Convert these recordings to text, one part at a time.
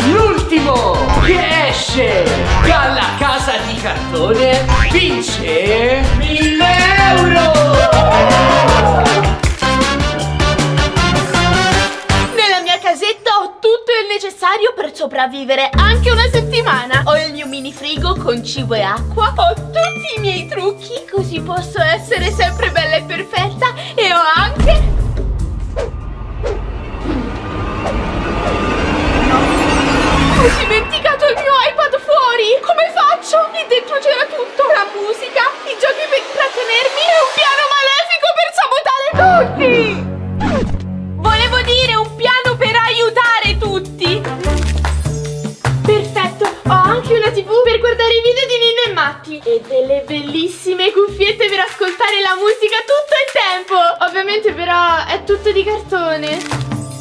l'ultimo che esce dalla casa di cartone vince 1000 euro! Nella mia casetta ho tutto il necessario per sopravvivere anche una settimana. Ho il mio mini frigo con cibo e acqua. Ho tutti i miei trucchi, così posso essere sempre bella e perfetta. E ho anche... Ho dimenticato il mio iPad fuori! Come faccio? Lì dentro c'era tutto! La musica, i giochi per intrattenermi e un piano malefico per sabotare tutti! Volevo dire un piano per aiutare tutti! Perfetto! Ho anche una TV per guardare i video di Nino e Matti e delle bellissime cuffiette per ascoltare la musica tutto il tempo! Ovviamente però è tutto di cartone.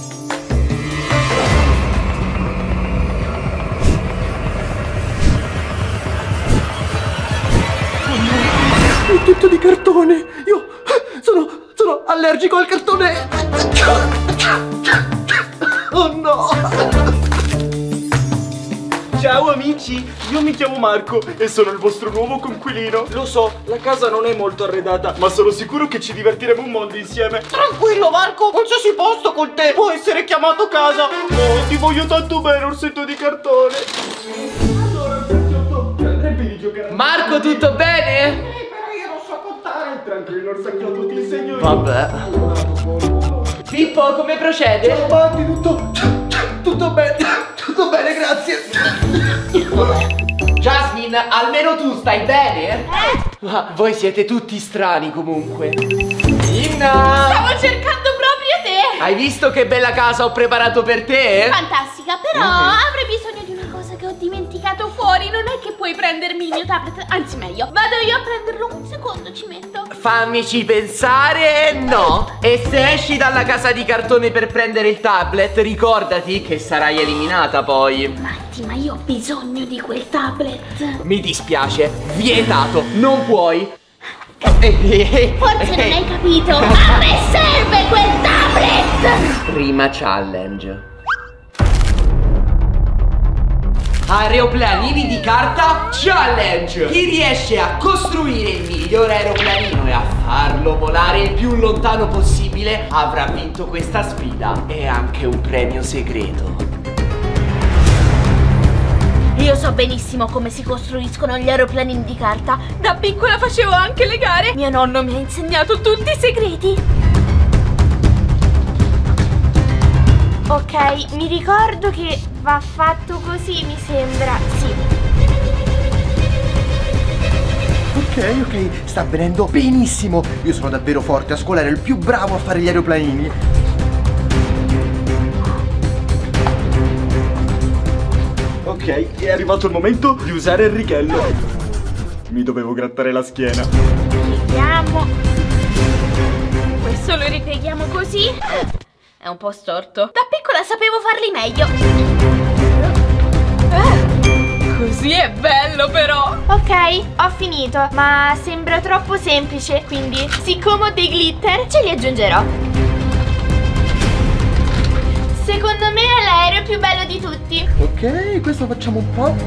È tutto di cartone! Io sono allergico al cartone! Oh no! Ciao amici, io mi chiamo Marco e sono il vostro nuovo coinquilino. Lo so, la casa non è molto arredata, ma sono sicuro che ci divertiremo un mondo insieme. Tranquillo Marco, qualsiasi posto con te può essere chiamato casa! Oh, ti voglio tanto bene, orsetto di cartone. Allora, orsetto, andrebbe di giocare. Marco, tutto bene? Tranquillo, orsacchiotto, ti insegno io. Vabbè. Pippo, come procede? Avanti, tutto bene, grazie! Jasmine, almeno tu stai bene? Ma voi siete tutti strani comunque. Inna! Stavo cercando proprio te! Hai visto che bella casa ho preparato per te? Fantastica, però avrei bisogno di una cosa che ho dimenticato fuori. Non è che puoi prendermi il mio tablet. Anzi, meglio, vado io a prenderlo. Un secondo ci metto. Fammici pensare, no. E se esci dalla casa di cartone per prendere il tablet, ricordati che sarai eliminata poi. Matti, ma io ho bisogno di quel tablet. Mi dispiace, vietato, non puoi. Forse non hai capito. A me serve quel tablet. Prima challenge. Aeroplanini di carta challenge. Chi riesce a costruire il miglior aeroplanino e a farlo volare il più lontano possibile avrà vinto questa sfida e anche un premio segreto. Io so benissimo come si costruiscono gli aeroplanini di carta. Da piccola facevo anche le gare. Mio nonno mi ha insegnato tutti i segreti. Ok, mi ricordo che va fatto così, mi sembra. Sì. Ok, sta avvenendo benissimo. Io sono davvero forte a scuola, ero il più bravo a fare gli aeroplanini. Ok, è arrivato il momento di usare il righello. Mi dovevo grattare la schiena. Vediamo. Questo lo ripieghiamo così. È un po' storto. Da piccola sapevo farli meglio. Così è bello però. Ok, ho finito. Ma sembra troppo semplice, quindi siccome ho dei glitter ce li aggiungerò. Secondo me è l'aereo più bello di tutti. Ok, questo facciamo un po'.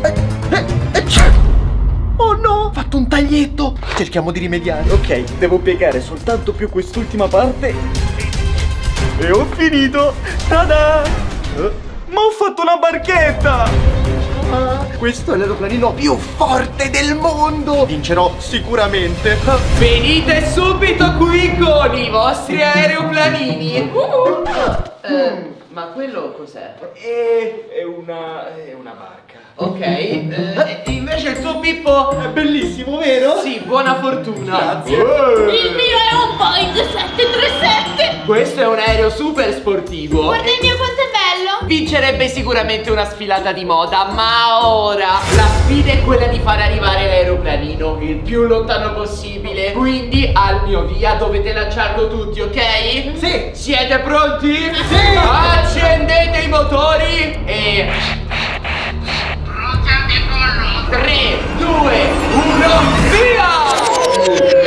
Oh no, ho fatto un taglietto. Cerchiamo di rimediare. Ok, devo piegare soltanto più quest'ultima parte. E ho finito! Tada! Ma ho fatto una barchetta! Questo è l'aeroplanino più forte del mondo. Vincerò sicuramente. Venite subito qui con i vostri aeroplanini. Ma quello cos'è? È una barca. Ok, invece il tuo Pippo È bellissimo, vero? sì, buona fortuna. Grazie. Il mio è un Boeing 737. Questo è un aereo super sportivo. Guarda il mio quanto è bello. Vincerebbe sicuramente una sfilata di moda, ma ora la sfida è quella di far arrivare l'aeroplanino il più lontano possibile. Quindi al mio via dovete lanciarlo tutti, ok? Sì. Siete pronti? Sì. Accendete i motori e... 3, 2, 1, via!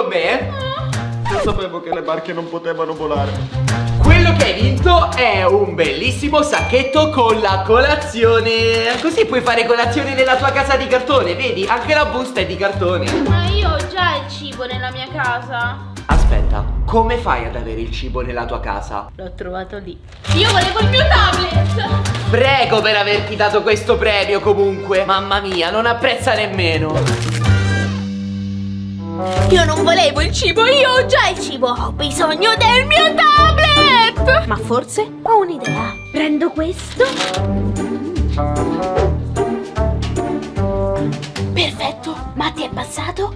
me? Io sapevo che le barche non potevano volare. Quello che hai vinto è un bellissimo sacchetto con la colazione. Così puoi fare colazione nella tua casa di cartone, vedi? Anche la busta è di cartone. Ma io ho già il cibo nella mia casa. Aspetta, come fai ad avere il cibo nella tua casa? L'ho trovato lì. Io volevo il mio tablet. Prego per averti dato questo premio comunque. Mamma mia, non apprezza nemmeno. Io non volevo il cibo, io ho già il cibo. Ho bisogno del mio tablet. Ma forse ho un'idea. Prendo questo. Perfetto. Matti è passato.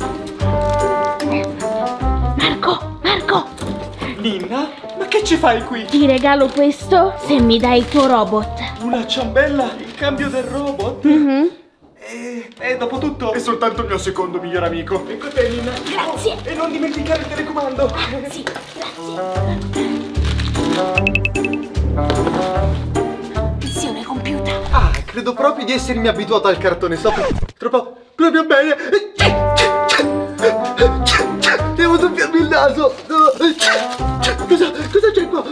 Marco. Ninna, ma che ci fai qui? Ti regalo questo se mi dai il tuo robot. Una ciambella in cambio del robot? E dopo tutto è soltanto il mio secondo miglior amico. Ecco te, Ninna. Grazie. E non dimenticare il telecomando. Sì, grazie. Missione compiuta. Ah, credo proprio di essermi abituato al cartone. Sto proprio bene. Devo doppiarmi il naso. Cosa c'è qua?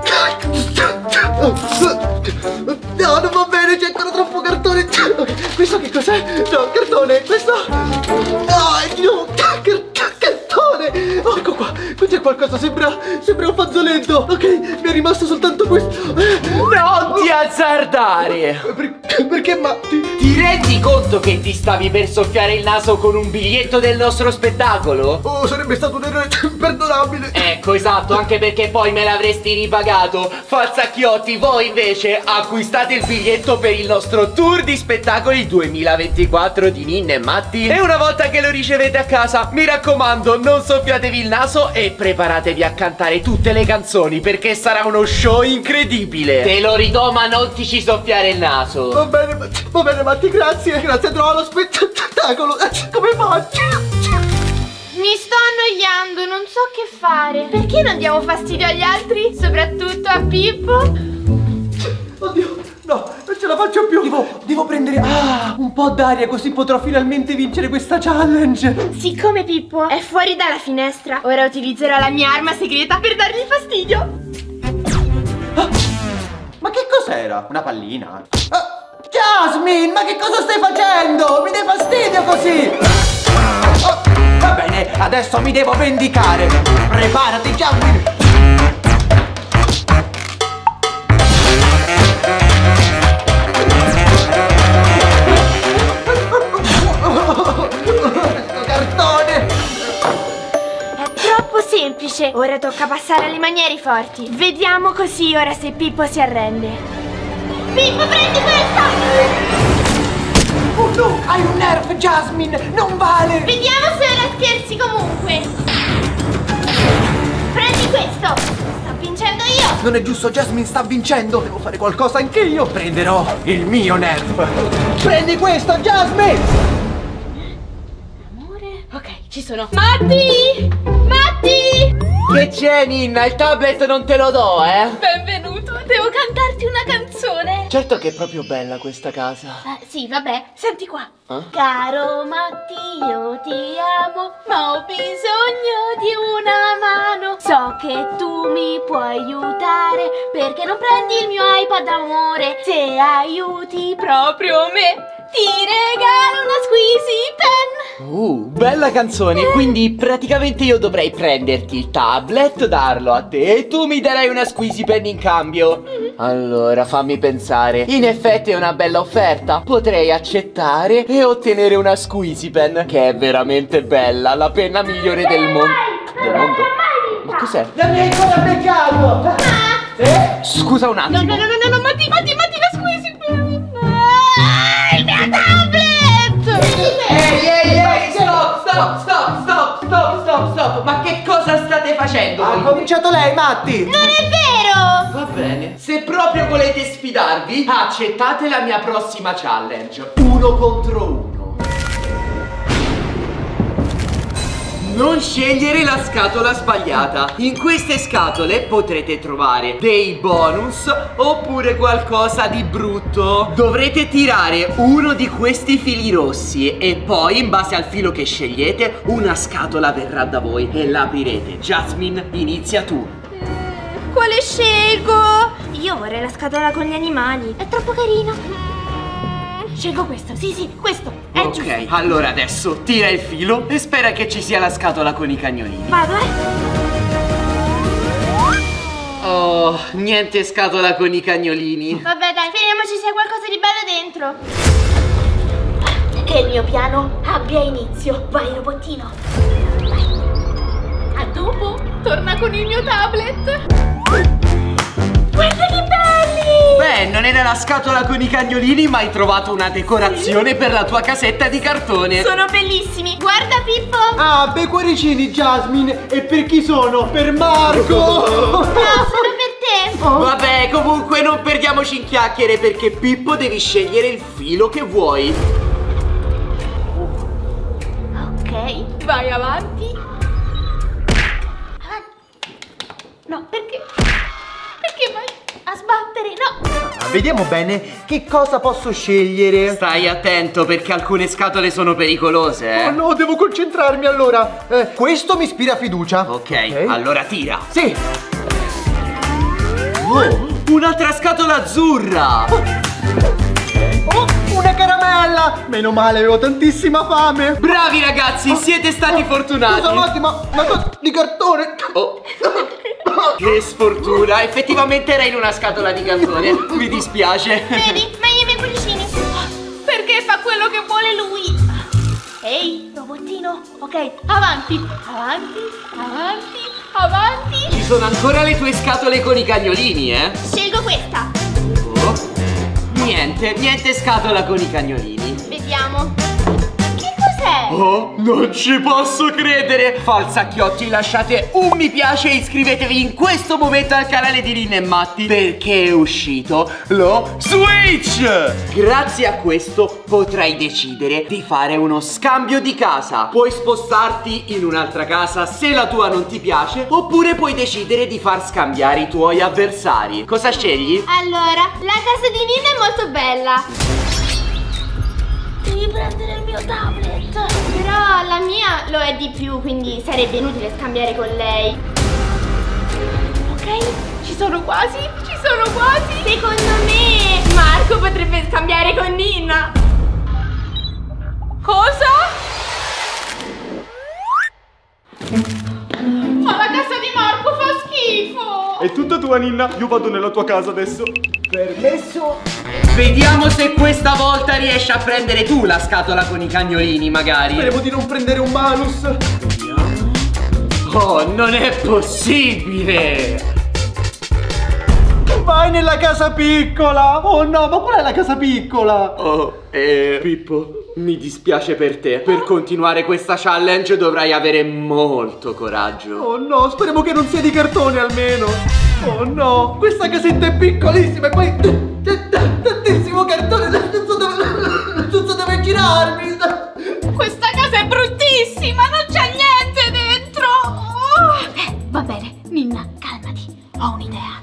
No, non va bene, c'è ancora troppo cartone. Ok, questo che cos'è? No, cartone, questo. No, è di nuovo cartone. Oh, ecco qua, qui c'è qualcosa, sembra un fazzoletto. Ok, mi è rimasto soltanto questo. Non ti azzardare! Perché Matti? Ti rendi conto che ti stavi per soffiare il naso con un biglietto del nostro spettacolo? Oh, sarebbe stato un errore imperdonabile. Ecco, esatto, anche perché poi me l'avresti ripagato. Falsacchiotti, voi invece acquistate il biglietto per il nostro tour di spettacoli 2024 di Ninna e Matti. E una volta che lo ricevete a casa, mi raccomando, non soffiatevi il naso e preparatevi a cantare tutte le canzoni, perché sarà uno show incredibile. Te lo ridò, ma non ti ci soffiare il naso. Va bene Matti, grazie, andrò allo spettacolo. Come faccio? Mi sto annoiando, non so che fare. Perché non diamo fastidio agli altri? Soprattutto a Pippo? Oddio, no, non ce la faccio più. Devo prendere un po' d'aria, così potrò finalmente vincere questa challenge. Siccome Pippo è fuori dalla finestra, ora utilizzerò la mia arma segreta per dargli fastidio. Ma che cos'era? Una pallina? Jasmine, ma che cosa stai facendo? Mi dai fastidio così. Va bene, adesso mi devo vendicare. Preparati, Jasmine. Cartone. È troppo semplice. Ora tocca passare alle maniere forti. Vediamo così ora se Pippo si arrende. Pippo, prendi questa! Oh no, hai un nerf, Jasmine, non vale! Vediamo se ora scherzi comunque. Prendi questo. Sto vincendo io. Non è giusto, Jasmine sta vincendo. Devo fare qualcosa anche io. Prenderò il mio nerf. Prendi questo, Jasmine! Amore. Ok, ci sono. Matti! Che c'è, Ninna? Il tablet non te lo do, Benvenuto. Devo cantarti una canzone. Certo che è proprio bella questa casa. Sì, vabbè, senti qua. Caro Matti, io ti amo, ma ho bisogno di una mano. So che tu mi puoi aiutare, perché non prendi il mio iPad, amore. Se aiuti proprio me, ti regalo una squeezy pen. Bella canzone. Quindi praticamente io dovrei prenderti il tablet, darlo a te e tu mi darai una squeezy pen in cambio. Allora fammi pensare. In effetti è una bella offerta. Potrei accettare e ottenere una squeezy pen, che è veramente bella, la penna migliore del mondo. Ma cos'è? La mia ancora beccato! Scusa un attimo. No, Matti, la squeezy pen. Il mio tablet! Ehi, stop! Ma che cosa state facendo? Ha cominciato lei, Matti! Non è vero! Va bene. Se proprio volete sfidarvi, accettate la mia prossima challenge. 1 contro 1. Non scegliere la scatola sbagliata. In queste scatole potrete trovare dei bonus oppure qualcosa di brutto. Dovrete tirare uno di questi fili rossi e poi, in base al filo che scegliete, una scatola verrà da voi e la aprirete. Jasmine, inizia tu. Quale scelgo? Io vorrei la scatola con gli animali. È troppo carino. Scelgo questo, sì, questo. È giusto. Ok, allora adesso tira il filo e spera che ci sia la scatola con i cagnolini. Vado, Oh, niente scatola con i cagnolini. Vabbè, dai, speriamo ci sia qualcosa di bello dentro. Che il mio piano abbia inizio. Vai, robottino. A dopo, torna con il mio tablet. Guarda che belli! Beh, non era la scatola con i cagnolini, ma hai trovato una decorazione per la tua casetta di cartone. Sono bellissimi. Guarda, Pippo. Ah, bei cuoricini, Jasmine. E per chi sono? Per Marco! No, sono per te. Vabbè, comunque non perdiamoci in chiacchiere, perché Pippo devi scegliere il filo che vuoi. Ok, vai avanti. No, perché? Perché vai a sbattere? No! Vediamo bene che cosa posso scegliere. Stai attento, perché alcune scatole sono pericolose, Oh no, devo concentrarmi allora. Questo mi ispira fiducia. Ok, allora tira. Sì. Oh, un'altra scatola azzurra. Oh, una caramella. Meno male, avevo tantissima fame. Bravi ragazzi, siete stati fortunati. Scusa un attimo, ma cosa di cartone? Oh. Che sfortuna, effettivamente era in una scatola di cartone. Mi dispiace. Vedi, meglio i miei cuoricini. Perché fa quello che vuole lui. Ehi, robottino. Ok, avanti, avanti, avanti, avanti. Ci sono ancora le tue scatole con i cagnolini, eh? Scelgo questa. Oh. Niente scatola con i cagnolini. Vediamo. Che cos'è? Oh, non ci posso credere! Falsacchiotti, lasciate un mi piace e iscrivetevi in questo momento al canale di Ninna e Matti, perché è uscito lo Switch! Grazie a questo potrai decidere di fare uno scambio di casa. Puoi spostarti in un'altra casa se la tua non ti piace, oppure puoi decidere di far scambiare i tuoi avversari. Cosa scegli? Allora, la casa di Ninna è molto bella. Devi prendere il mio tablet. Però la mia lo è di più, quindi sarebbe inutile scambiare con lei. Ok, ci sono quasi, Secondo me Marco potrebbe scambiare con Ninna. Cosa? Ma la casa di Marco fa schifo. È tutta tua, Ninna. Io vado nella tua casa adesso. Permesso? Vediamo se questa volta riesci a prendere tu la scatola con i cagnolini, magari. Speriamo di non prendere un malus. Oh, non è possibile! Vai nella casa piccola. Oh no, ma qual è la casa piccola? Oh, Pippo, mi dispiace per te. Per continuare questa challenge dovrai avere molto coraggio. Oh no, speriamo che non sia di cartone almeno. Oh no, questa casetta è piccolissima e poi c'è tantissimo cartone. Non so dove girarmi. Questa casa è bruttissima, non c'è niente dentro. Va bene, Ninna, calmati, ho un'idea.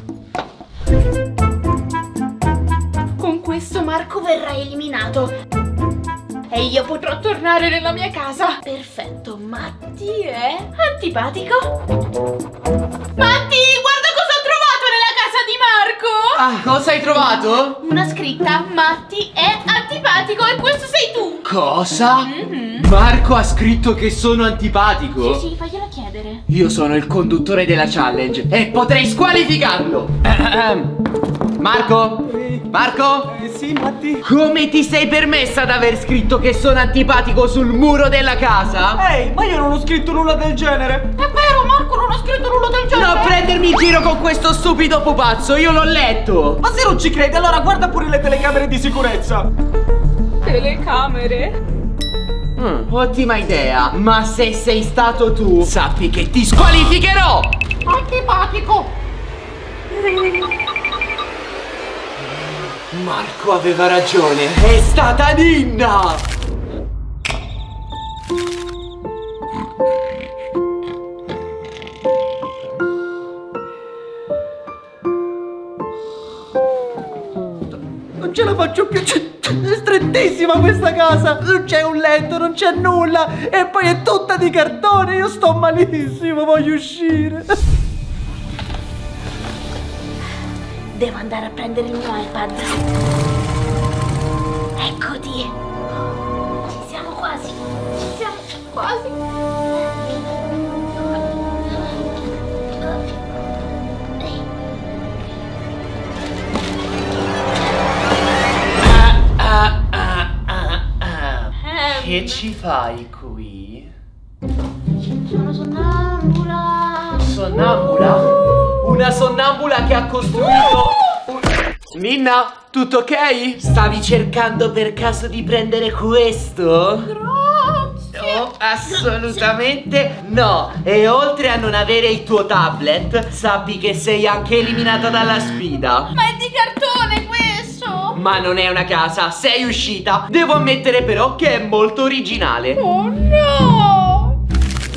Con questo Marco verrà eliminato e io potrò tornare nella mia casa. Perfetto, Matti è antipatico. Matti, guarda cosa ho trovato nella casa di Marco. Ah, cosa hai trovato? Una scritta, Matti è antipatico e questo sei tu. Cosa? Marco ha scritto che sono antipatico? Sì, faglielo chiedere. Io sono il conduttore della challenge e potrei squalificarlo. Marco? Marco? Sì, Matti. Come ti sei permessa ad aver scritto che sono antipatico sul muro della casa? Ehi, ma io non ho scritto nulla del genere. È vero, Marco non ha scritto nulla del genere. Non prendermi in giro con questo stupido pupazzo, io l'ho letto. Ma se non ci credi, allora guarda pure le telecamere di sicurezza. Telecamere? Ottima idea, ma se sei stato tu, sappi che ti squalificherò. Antipatico. Marco aveva ragione, è stata Ninna. non ce la faccio più. È strettissima questa casa. Non c'è un letto, non c'è nulla. E poi è tutta di cartone. Io sto malissimo, voglio uscire. Devo andare a prendere il mio iPad. Eccoti. Ci siamo quasi. Ci siamo quasi. Che ci fai qui? Sono sonnambula. Sonnambula? Una sonnambula che ha costruito Ninna, tutto ok? Stavi cercando per caso di prendere questo? Grazie. No, assolutamente no. E oltre a non avere il tuo tablet, sappi che sei anche eliminata dalla sfida. Ma è di cartone questo. Ma non è una casa, sei uscita. Devo ammettere però che è molto originale. Oh no.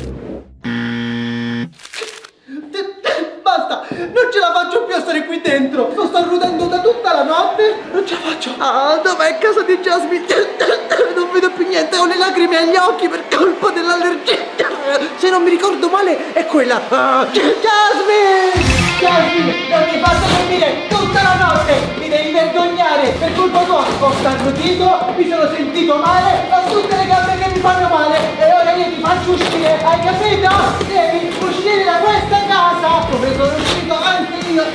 Basta, non ce la faccio più a stare qui dentro. Sto starnutendo da tutta la notte. Non ce la faccio. Ah, dov'è casa di Jasmine? Non vedo più niente, ho le lacrime agli occhi per colpa dell'allergia. Se non mi ricordo male è quella. Jasmine! Jasmine, non mi faccio dormire tutta la notte. Mi devi vergognare. Per colpa tua ho starnutito, mi sono sentito male, ho tutte le gambe che mi fanno male. E ora io ti faccio uscire, hai capito? Devi uscire da questa casa. Come sono uscito anche io.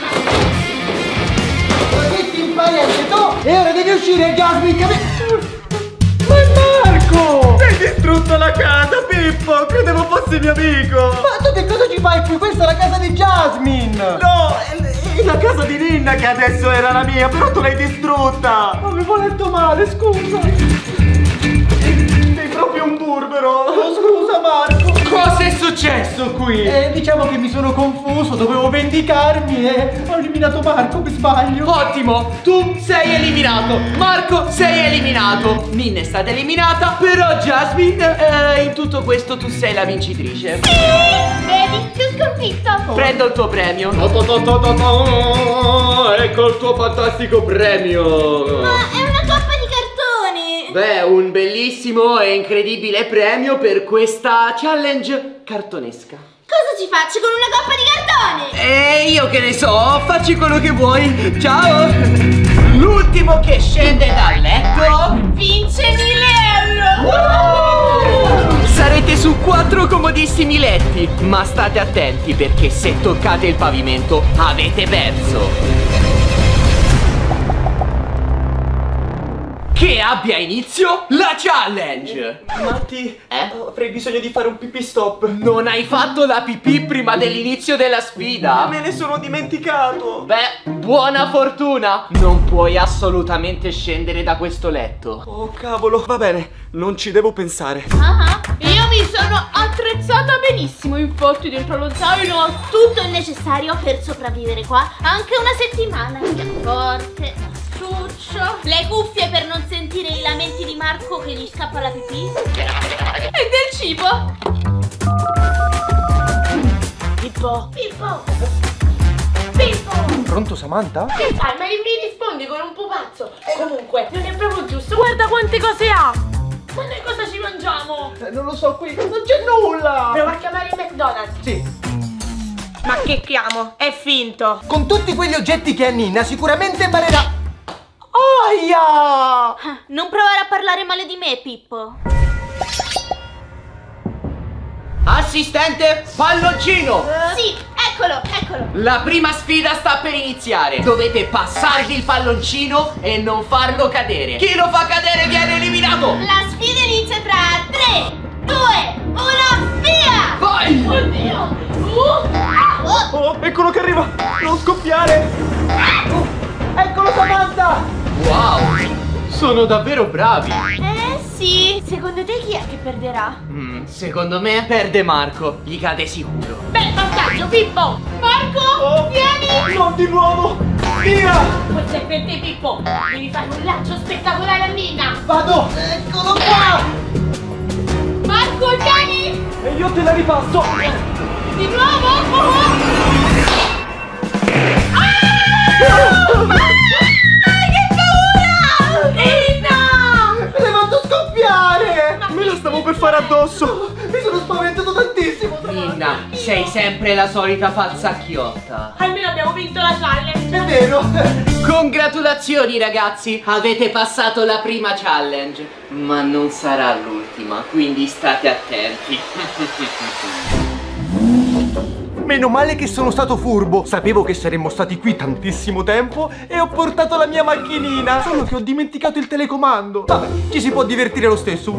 Così ti impari anche tu. E ora devi uscire, Jasmine, capito? Ma è Marco! Hai distrutto la casa, Pippo! Credevo fossi mio amico! Ma tu che cosa ci fai qui? Questa è la casa di Jasmine! No, è la casa di Ninna che adesso era la mia, però tu l'hai distrutta! Avevo letto male, scusa! Sei proprio un burbero! Oh, scusa Marco! Cosa è successo qui? Diciamo che mi sono confuso, dovevo vendicarmi e ho eliminato Marco per sbaglio. Ottimo, tu sei eliminato. Marco, sei eliminato. Ninna è stata eliminata. Però Jasmine, in tutto questo tu sei la vincitrice. Vedi, ti ho sconfitto. Prendo il tuo premio. Ecco il tuo fantastico premio. Ma è una coppa di cartone. Beh, un bellissimo e incredibile premio per questa challenge cartonesca. Cosa ci faccio con una coppa di cartone? E io che ne so, facci quello che vuoi. Ciao. L'ultimo che scende dal letto Vince 1000 euro. Sarete su 4 comodissimi letti. Ma state attenti perché se toccate il pavimento avete perso. Che abbia inizio la challenge. Matti, avrei bisogno di fare un pipì stop. Non hai fatto la pipì prima dell'inizio della sfida? Me ne sono dimenticato. Beh, buona fortuna. Non puoi assolutamente scendere da questo letto. Oh cavolo, va bene, non ci devo pensare. Io mi sono attrezzata benissimo. Infatti dentro lo zaino ho tutto il necessario per sopravvivere qua anche una settimana. Pianoforte, astuccio, le cuffie per non sentire i lamenti di Marco che gli scappa la pipì e del cibo. Pippo, Pippo, Pippo. Pronto Samantha? Che fai? Ma mi rispondi con un pupazzo. Comunque, non è proprio giusto. Guarda quante cose ha. Ma noi cosa ci mangiamo? Non lo so, qui non c'è nulla. Provo a chiamare il McDonald's. Sì. Ma che chiamo? È finto. Con tutti quegli oggetti che ha Ninna sicuramente imparerà. Aia! Non provare a parlare male di me, Pippo. Assistente, palloncino. Sì, eccolo, eccolo. La prima sfida sta per iniziare. Dovete passarvi il palloncino e non farlo cadere. Chi lo fa cadere viene eliminato. La sfida inizia tra 3, 2, 1, via! Vai! Oddio! Oh, eccolo che arriva. Non scoppiare. Eccolo Samantha! Wow, sono davvero bravi. Sì. Secondo te chi è che perderà? Secondo me perde Marco. Gli cade sicuro. Bel passaggio, Pippo! Marco, Oh. vieni! Non di nuovo. Via. Questo è per te, Pippo! Devi fare un lancio spettacolare a Ninna! Vado! Eccolo qua! Marco, vieni! E io te la ripasso. Di nuovo? Che paura! addosso. Mi sono spaventato tantissimo. Ninna, sei sempre la solita falsacchiotta. Almeno abbiamo vinto la challenge. È vero. Congratulazioni ragazzi, avete passato la prima challenge, ma non sarà l'ultima, quindi state attenti. Meno male che sono stato furbo. Sapevo che saremmo stati qui tantissimo tempo e ho portato la mia macchinina. Solo che ho dimenticato il telecomando. Vabbè, ci si può divertire lo stesso.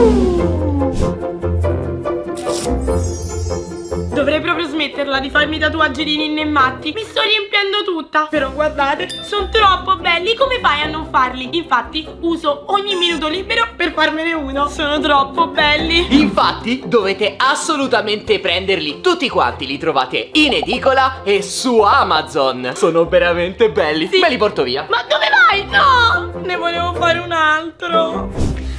Dovrei proprio smetterla di farmi tatuaggi di Ninna e Matti. Mi sto riempiendo tutta. Però guardate, sono troppo belli. Come fai a non farli? Infatti uso ogni minuto libero per farmene uno. Sono troppo belli. Infatti dovete assolutamente prenderli tutti quanti. Li trovate in edicola e su Amazon. Sono veramente belli. Sì. Me li porto via. Ma dove vai? No! Ne volevo fare un altro.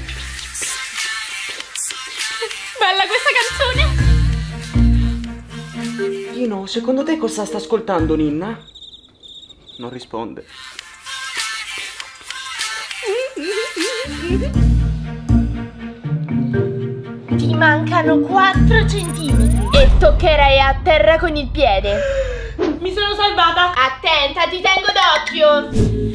Bella questa canzone. Dino, secondo te cosa sta ascoltando Ninna? Non risponde. Ti mancano 4 centimetri e toccherai a terra con il piede. Mi sono salvata. Attenta, ti tengo d'occhio.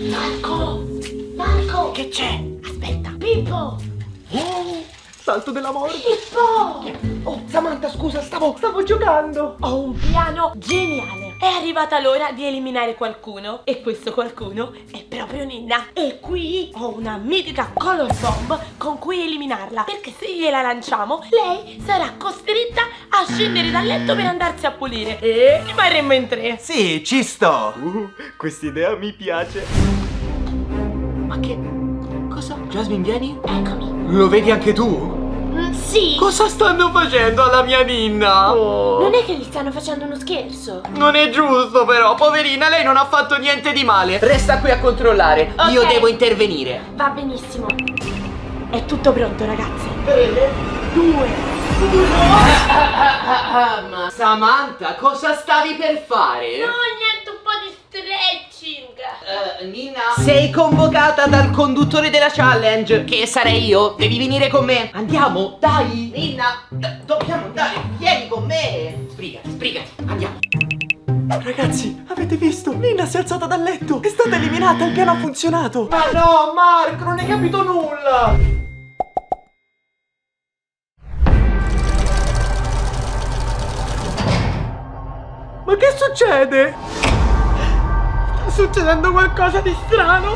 Marco, Che c'è? aspetta. Pippo, Salto della morte. Pippo, Oh, Samantha, scusa, stavo giocando. ho un piano geniale. È arrivata l'ora di eliminare qualcuno e questo qualcuno è proprio Ninna. E qui ho una mitica color bomb con cui eliminarla, perché se gliela lanciamo lei sarà costretta a scendere dal letto per andarsi a pulire e rimarremmo in 3. Sì, ci sto. Quest'idea mi piace. Ma che... cosa? Jasmine, vieni? Eccomi. Lo vedi anche tu? Sì. Cosa stanno facendo alla mia Ninna? Non è che gli stanno facendo uno scherzo. Non è giusto però, poverina, lei non ha fatto niente di male. Resta qui a controllare, Ok. io devo intervenire. Va benissimo. È tutto pronto, ragazzi. 3, 2, 1. Ma Samantha, cosa stavi per fare? niente, un po' di stretching. Ninna, sei convocata dal conduttore della challenge, che sarei io. Devi venire con me. Andiamo, dai. Ninna, dobbiamo andare, vieni con me. Sbrigati, andiamo. Ragazzi, avete visto? Ninna si è alzata dal letto. È stata eliminata, il piano ha funzionato. Ma no, Marco, non hai capito nulla. Ma che succede? Sta succedendo qualcosa di strano.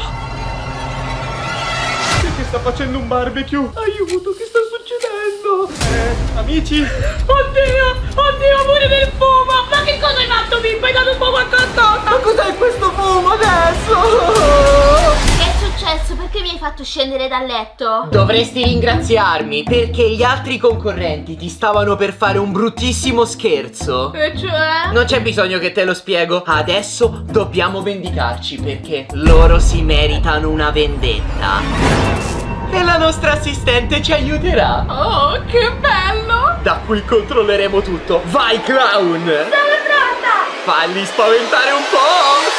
Che sta facendo un barbecue? Aiuto, che sta succedendo? Amici, Oddio, pure del fumo. Ma che cosa hai fatto, Pippo? Hai dato fuoco a qualcosa? Ma cos'è questo fumo adesso? Che è successo? Perché mi hai fatto scendere dal letto? Dovresti ringraziarmi, perché gli altri concorrenti ti stavano per fare un bruttissimo scherzo. E cioè? Non c'è bisogno che te lo spiego. Adesso dobbiamo vendicarci, perché loro si meritano una vendetta. E la nostra assistente ci aiuterà. Oh, che bello. Da qui controlleremo tutto. Vai, clown! Sono pronta. Falli spaventare un po'.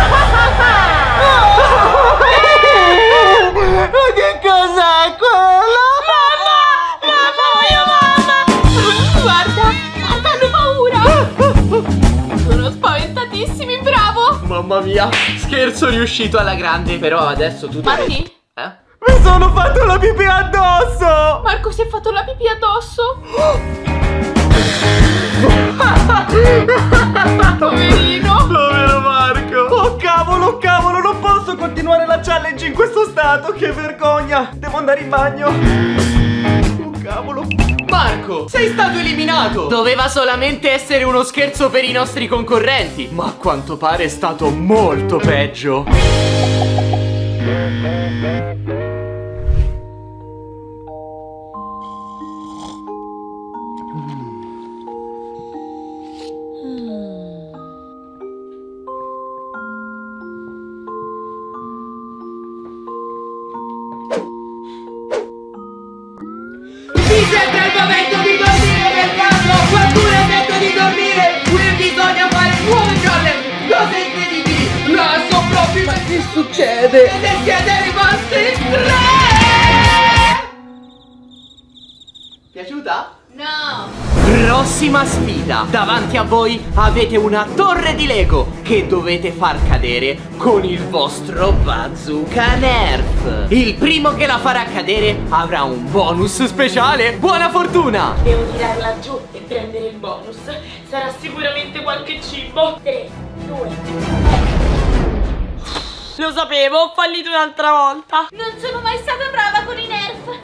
Ma che cos'è quello? Mamma, guarda, hanno paura. Sono spaventatissimi, bravo. Mamma mia, scherzo riuscito alla grande. Però adesso tu devi... Marchi? Mi sono fatto la pipì addosso! Marco si è fatto la pipì addosso. Poverino. Povero Marco! Oh cavolo, non posso continuare la challenge in questo stato, che vergogna! Devo andare in bagno! Oh cavolo! Marco, sei stato eliminato. Doveva solamente essere uno scherzo per i nostri concorrenti, ma a quanto pare è stato molto peggio. Siete al momento di dormire, per caso qualcuno ha detto di dormire. Qui bisogna fare nuove challenge, cose incredibili. La so proprio. Ma che succede? Ed è rimasto in prossima sfida. Davanti a voi avete una torre di Lego che dovete far cadere con il vostro bazooka Nerf. Il primo che la farà cadere avrà un bonus speciale. Buona fortuna! Devo tirarla giù e prendere il bonus. Sarà sicuramente qualche cibo. 3, 2. Lo sapevo, ho fallito un'altra volta. Non sono mai stata brava con i Nerf.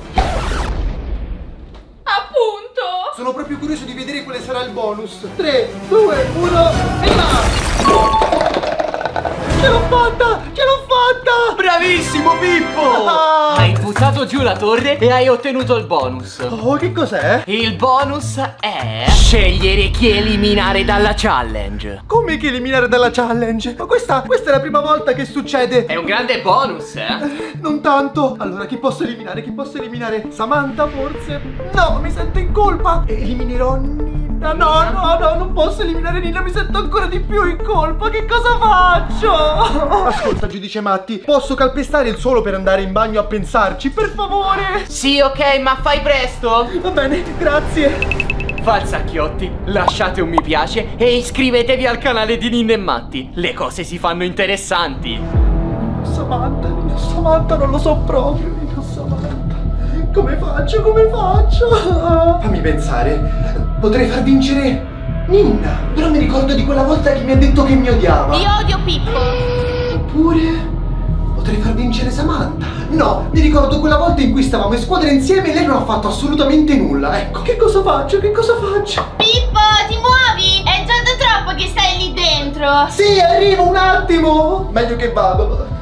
Appunto. Sono proprio curioso di vedere quale sarà il bonus. 3, 2, 1 e là! Ce l'ho fatta! Ce l'ho fatta! Bravissimo Pippo! Hai buttato giù la torre e hai ottenuto il bonus. Oh, che cos'è? Il bonus è scegliere chi eliminare dalla challenge. Come che eliminare dalla challenge? Ma questa è la prima volta che succede. È un grande bonus, Non tanto. Allora, chi posso eliminare? Chi posso eliminare? Samantha, forse? No, mi sento in colpa. Eliminerò Nina. No, non posso eliminare Nina. Mi sento ancora di più in colpa. Che cosa faccio? Ascolta, giudice Matti, posso calpestare il suolo per andare in bagno a pensarci, per favore? Sì, ok, ma fai presto. Va bene, grazie. Falsacchiotti, lasciate un mi piace e iscrivetevi al canale di Ninna e Matti. Le cose si fanno interessanti. Samantha, non lo so proprio. Nino Samantha. Come faccio? Come faccio? Fammi pensare. Potrei far vincere Ninna. Però mi ricordo di quella volta che mi ha detto che mi odiava. Io odio Pippo. Oppure potrei far vincere Samantha. No, mi ricordo quella volta in cui stavamo in squadra insieme e lei non ha fatto assolutamente nulla. Ecco, che cosa faccio? Che cosa faccio? Pippo, ti muovi? È già da troppo che stai lì dentro. Sì, arrivo un attimo. Meglio che vado.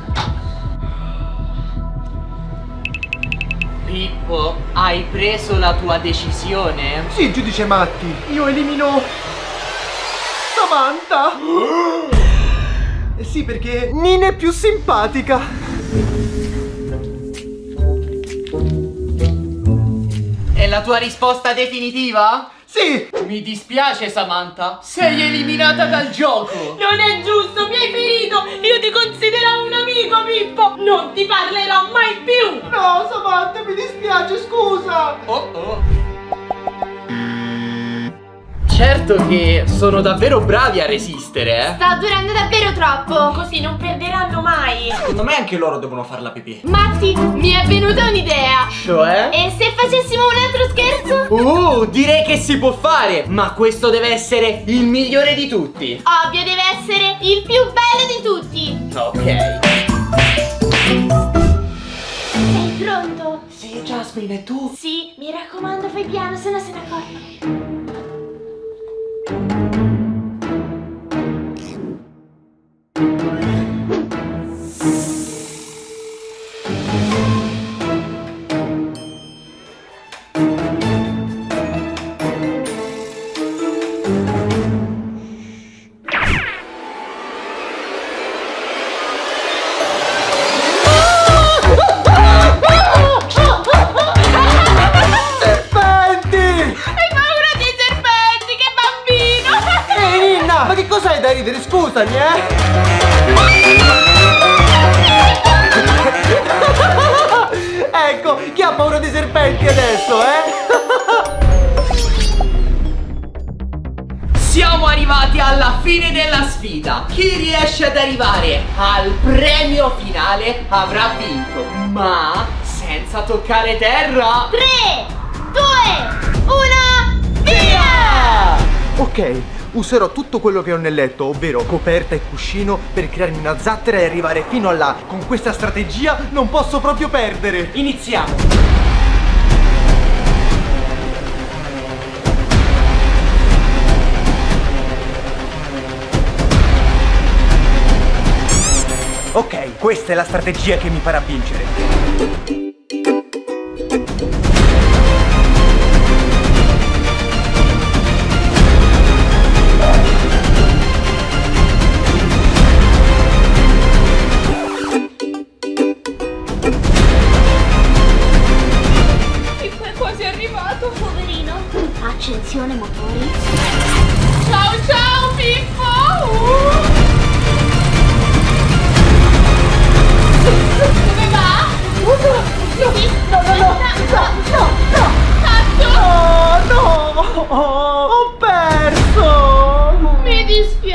Pippo, hai preso la tua decisione? Sì, giudice Matti, io elimino Samantha. Sì, perché Nina è più simpatica. È la tua risposta definitiva? Sì. Mi dispiace Samantha, sei eliminata dal gioco. Non è giusto, mi hai ferito. Io ti consideravo un amico, Pippo. Non ti parlerò mai più. No, Samantha, mi dispiace, scusa. Oh. Certo che sono davvero bravi a resistere, Sta durando davvero troppo. Così non perderanno mai. Secondo me anche loro devono fare la pipì. Matti, mi è venuta un'idea. Cioè? E se facessimo un altro scherzo? Direi che si può fare, ma questo deve essere il migliore di tutti. Ovvio, deve essere il più bello di tutti. Ok. Sei pronto? Sì, Jasmine, e tu? Sì, mi raccomando, fai piano, se no se ne accorgono. Cos'hai da ridere? Scusami, Ecco, chi ha paura dei serpenti adesso, Siamo arrivati alla fine della sfida. Chi riesce ad arrivare al premio finale avrà vinto, ma senza toccare terra. 3, 2, 1, via! Ok, userò tutto quello che ho nel letto, ovvero coperta e cuscino, per crearmi una zattera e arrivare fino a là. Con questa strategia non posso proprio perdere. Iniziamo. Ok, questa è la strategia che mi farà vincere. Accensione motori. Ciao ciao Pippo. Dove va?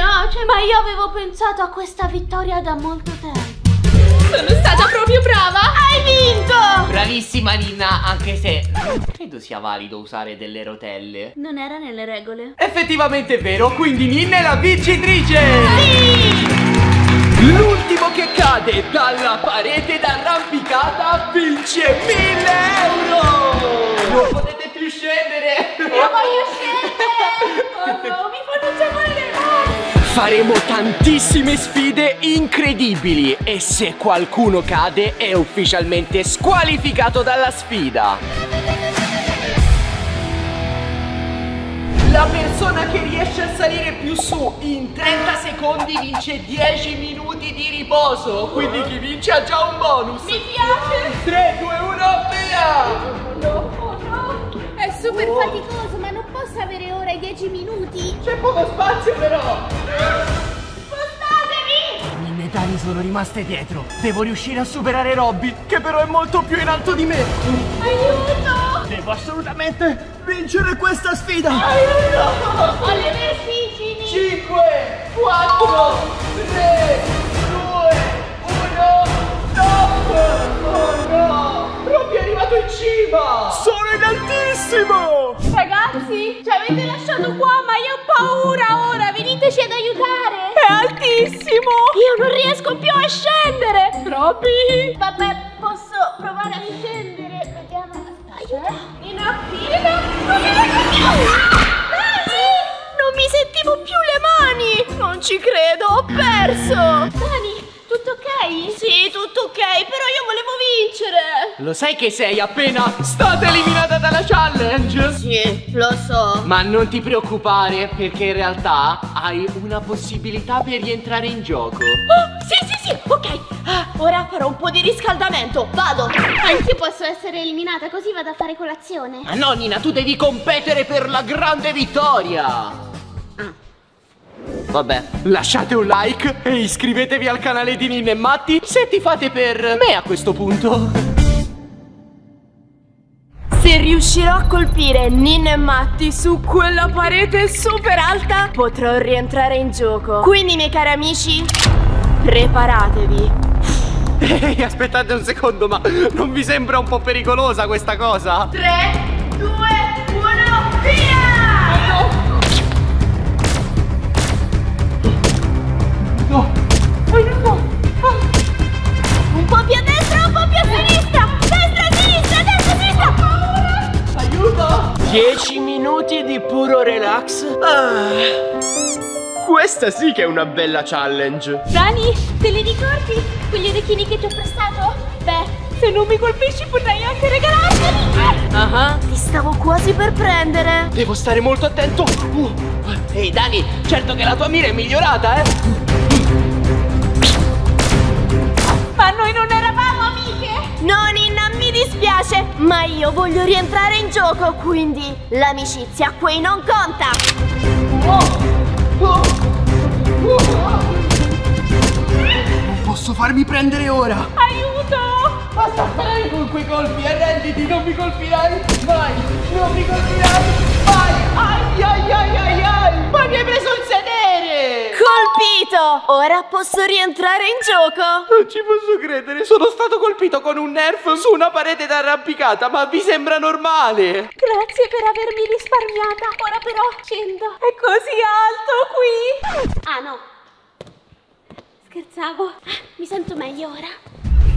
dispiace, ma io avevo pensato a questa vittoria da molto tempo. Sono stata proprio brava. Hai vinto! Bravissima Ninna, anche se non credo sia valido usare delle rotelle. Non era nelle regole. Effettivamente è vero, quindi Ninna è la vincitrice! Sì! L'ultimo che cade dalla parete d'arrampicata vince 1000 euro! Non potete più scendere! Io voglio scendere! Oh no, mi fanno tremare le mani! Faremo tantissime sfide incredibili e se qualcuno cade è ufficialmente squalificato dalla sfida. La persona che riesce a salire più su in 30 secondi vince 10 minuti di riposo. Quindi chi vince ha già un bonus. Mi piace! 3, 2, 1, via! No, oh no! È super faticoso, ma non posso avere ora i 10 minuti? C'è poco spazio però. Spostatevi! Ninna e Dani sono rimaste dietro. Devo riuscire a superare Robby, che però è molto più in alto di me. Aiuto! Devo assolutamente vincere questa sfida. Ho le vertigini! 5, 4, 3, 2, 1, stop! Oh no! Robby è arrivato in cima! Sono in altissimo. Ragazzi, ci avete lasciato qua, ma io ho paura ora! Veniteci ad aiutare! È altissimo. Io non riesco più a scendere! Robby. Vabbè, posso provare a scendere? Vediamo. Aiuto! Non mi sentivo più le mani! Non ci credo, ho perso! Dani, tutto ok? Sì, tutto ok, però io volevo vincere! Lo sai che sei appena stata eliminata dalla challenge? Sì, lo so. Ma non ti preoccupare, perché in realtà hai una possibilità per rientrare in gioco. Oh, sì, ok. Ora farò un po' di riscaldamento. Vado. Anche posso essere eliminata, così vado a fare colazione. Ma no, Nina, tu devi competere per la grande vittoria. Vabbè, lasciate un like e iscrivetevi al canale di Ninna e Matti se ti fate per me a questo punto. Se riuscirò a colpire Ninna e Matti su quella parete super alta, potrò rientrare in gioco. Quindi, miei cari amici, preparatevi. Ehi, aspettate un secondo, ma non vi sembra un po' pericolosa questa cosa? 3, 2, 1, via! No, aiuto! Un po' più a destra, un po' più a sinistra. Destra, sinistra, destra, sinistra. Aiuto! 10 minuti di puro relax. Questa sì che è una bella challenge. Dani, te li ricordi? Quegli orecchini che ti ho prestato? Beh, se non mi colpisci potrei anche regalarteli. Ti stavo quasi per prendere. Devo stare molto attento. Ehi Dani, certo che la tua mira è migliorata, Ma noi non eravamo amiche. No, Ninna, mi dispiace, ma io voglio rientrare in gioco, quindi l'amicizia qui non conta. Non posso farmi prendere ora. Aiuto. Basta fare con quei colpi, arrenditi, non mi colpirai mai. Non mi colpirai mai. Ai ai ai ai ai. Ma mi hai preso il sedere. Colpito! Ora posso rientrare in gioco. Non ci posso credere, sono stato colpito con un nerf su una parete d'arrampicata, ma vi sembra normale? Grazie per avermi risparmiata. Ora però scendo. È così alto qui. Ah no, scherzavo. Mi sento meglio ora.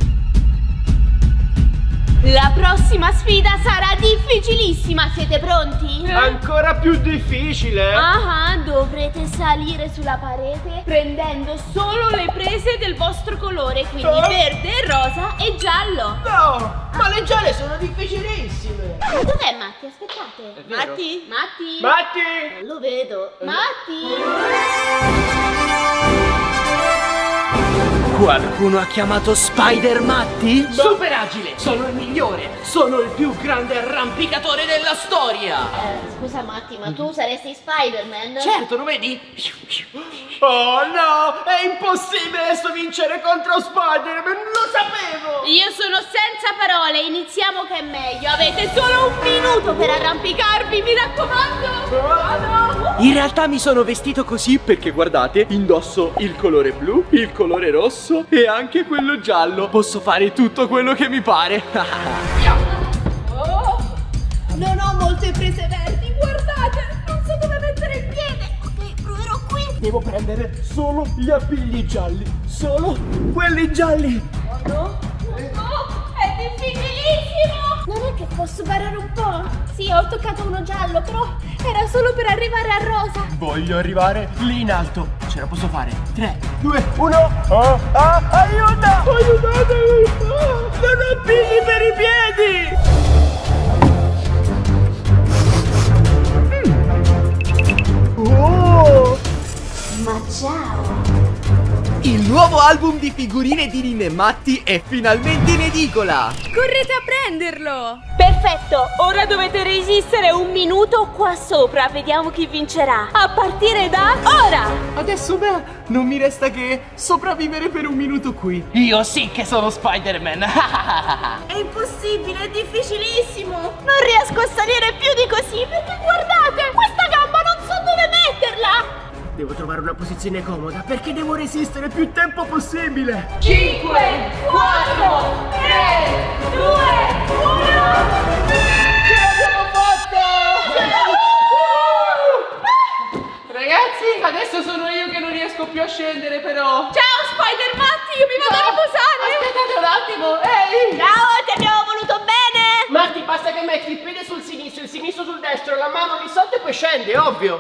La prossima sfida sarà difficilissima, siete pronti? Ancora più difficile. Dovrete salire sulla parete prendendo solo le prese del vostro colore, quindi verde, rosa e giallo. No, ma le gialle sono difficilissime. Ma dov'è Matti? Aspettate. vero. Matti? Matti? Matti! Non lo vedo. Matti? Qualcuno ha chiamato Spider Matti? Super agile, sono il migliore, sono il più grande arrampicatore della storia. Scusa Matti, ma tu saresti Spider-Man? Certo, non vedi? Oh no, è impossibile adesso vincere contro Spider-Man, lo sapevo! Io sono senza parole, iniziamo che è meglio. Avete solo un minuto per arrampicarvi, mi raccomando. Oh no! In realtà mi sono vestito così perché guardate, indosso il colore blu, il colore rosso e anche quello giallo. Posso fare tutto quello che mi pare. Oh, non ho molte prese verdi, guardate, non so dove mettere il piede. Ok, proverò qui. Devo prendere solo gli appigli gialli. Solo quelli gialli. No, è difficilissimo. Non è che posso barare un po'? Sì, ho toccato uno giallo, però era solo per arrivare al rosa. Voglio arrivare lì in alto. Ce la posso fare. 3, 2, 1. Aiuta! Aiutatemi! Non ho appigli per i piedi! Oh! Ma ciao! Il nuovo album di figurine di Ninna e Matti è finalmente in edicola. Correte a prenderlo. Perfetto, ora dovete resistere un minuto qua sopra. Vediamo chi vincerà. A partire da ora. Adesso beh, non mi resta che sopravvivere per un minuto qui. Io sì che sono Spider-Man. È impossibile, è difficilissimo. Non riesco a salire più di così perché guardate, questa gamba non so dove metterla. Devo trovare una posizione comoda perché devo resistere il più tempo possibile. 5, 4, 3, 2, 1. Ce l'abbiamo fatta! Ragazzi, adesso sono io che non riesco più a scendere però. Ciao Spider-Matti, io mi vado a riposare. Aspettate un attimo, ehi! Ciao, ti abbiamo voluto bene. Matti, basta che metti il piede sul sinistro, il sinistro sul destro, la mano di sotto e poi scendi, è ovvio.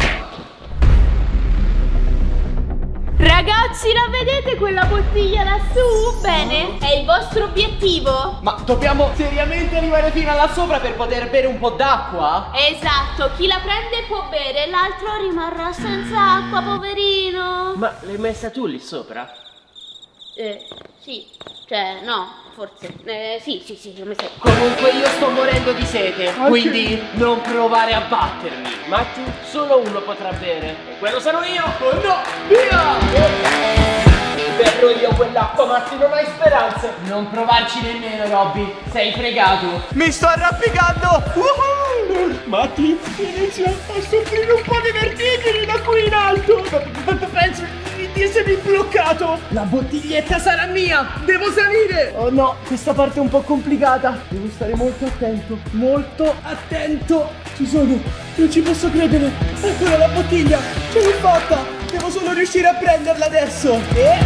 Ragazzi, la vedete quella bottiglia lassù? Bene, è il vostro obiettivo? Ma dobbiamo seriamente arrivare fino là sopra per poter bere un po' d'acqua? Esatto, chi la prende può bere, l'altro rimarrà senza acqua, poverino. Ma l'hai messa tu lì sopra? Sì, cioè no, forse. Sì, l'ho messa. Comunque io sto morendo di sete, quindi non provare a battermi. Matti, solo uno potrà bere. E quello sarò io! Oh no, via! Berrò io quell'acqua, Matti, non hai speranze! Non provarci nemmeno, Robby, sei fregato. Mi sto arrampicando! Matti, inizio a soffrire un po' di vertigini da qui in alto. Penso di essermi bloccato. La bottiglietta sarà mia, devo salire! Oh no, questa parte è un po' complicata. Devo stare molto attento, molto attento. Ci sono, non ci posso credere. Eccola la bottiglia, ce l'ho fatta. Devo solo riuscire a prenderla adesso.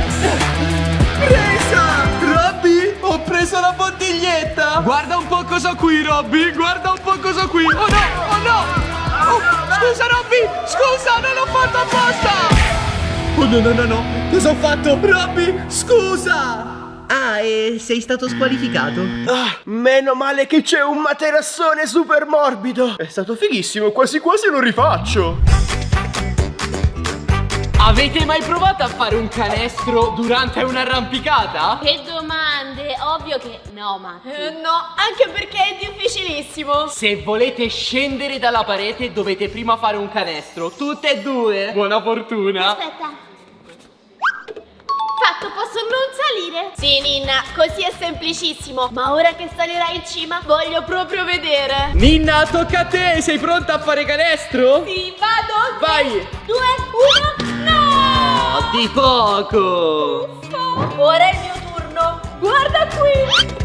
Presa! Robby, ho preso la bottiglietta! Guarda un po' cosa ho qui, Robby! Guarda un po' cosa ho qui! Oh no! Oh no! Oh, scusa, Robby! Scusa, non l'ho fatto apposta! Oh no. Cosa ho fatto? Robby, scusa! Ah, e sei stato squalificato? Ah, meno male che c'è un materassone super morbido. È stato fighissimo, quasi quasi lo rifaccio. Avete mai provato a fare un canestro durante un'arrampicata? Che domande, ovvio che no, Matti. No, anche perché è difficilissimo. Se volete scendere dalla parete dovete prima fare un canestro, tutte e due. Buona fortuna. Aspetta. Fatto, posso non salire? Sì, Ninna, così è semplicissimo. Ma ora che salirai in cima, voglio proprio vedere. Ninna, tocca a te, sei pronta a fare canestro? Sì, vado. Vai. 3, 2, 1. No! Di poco. Ora è il mio turno. Guarda qui.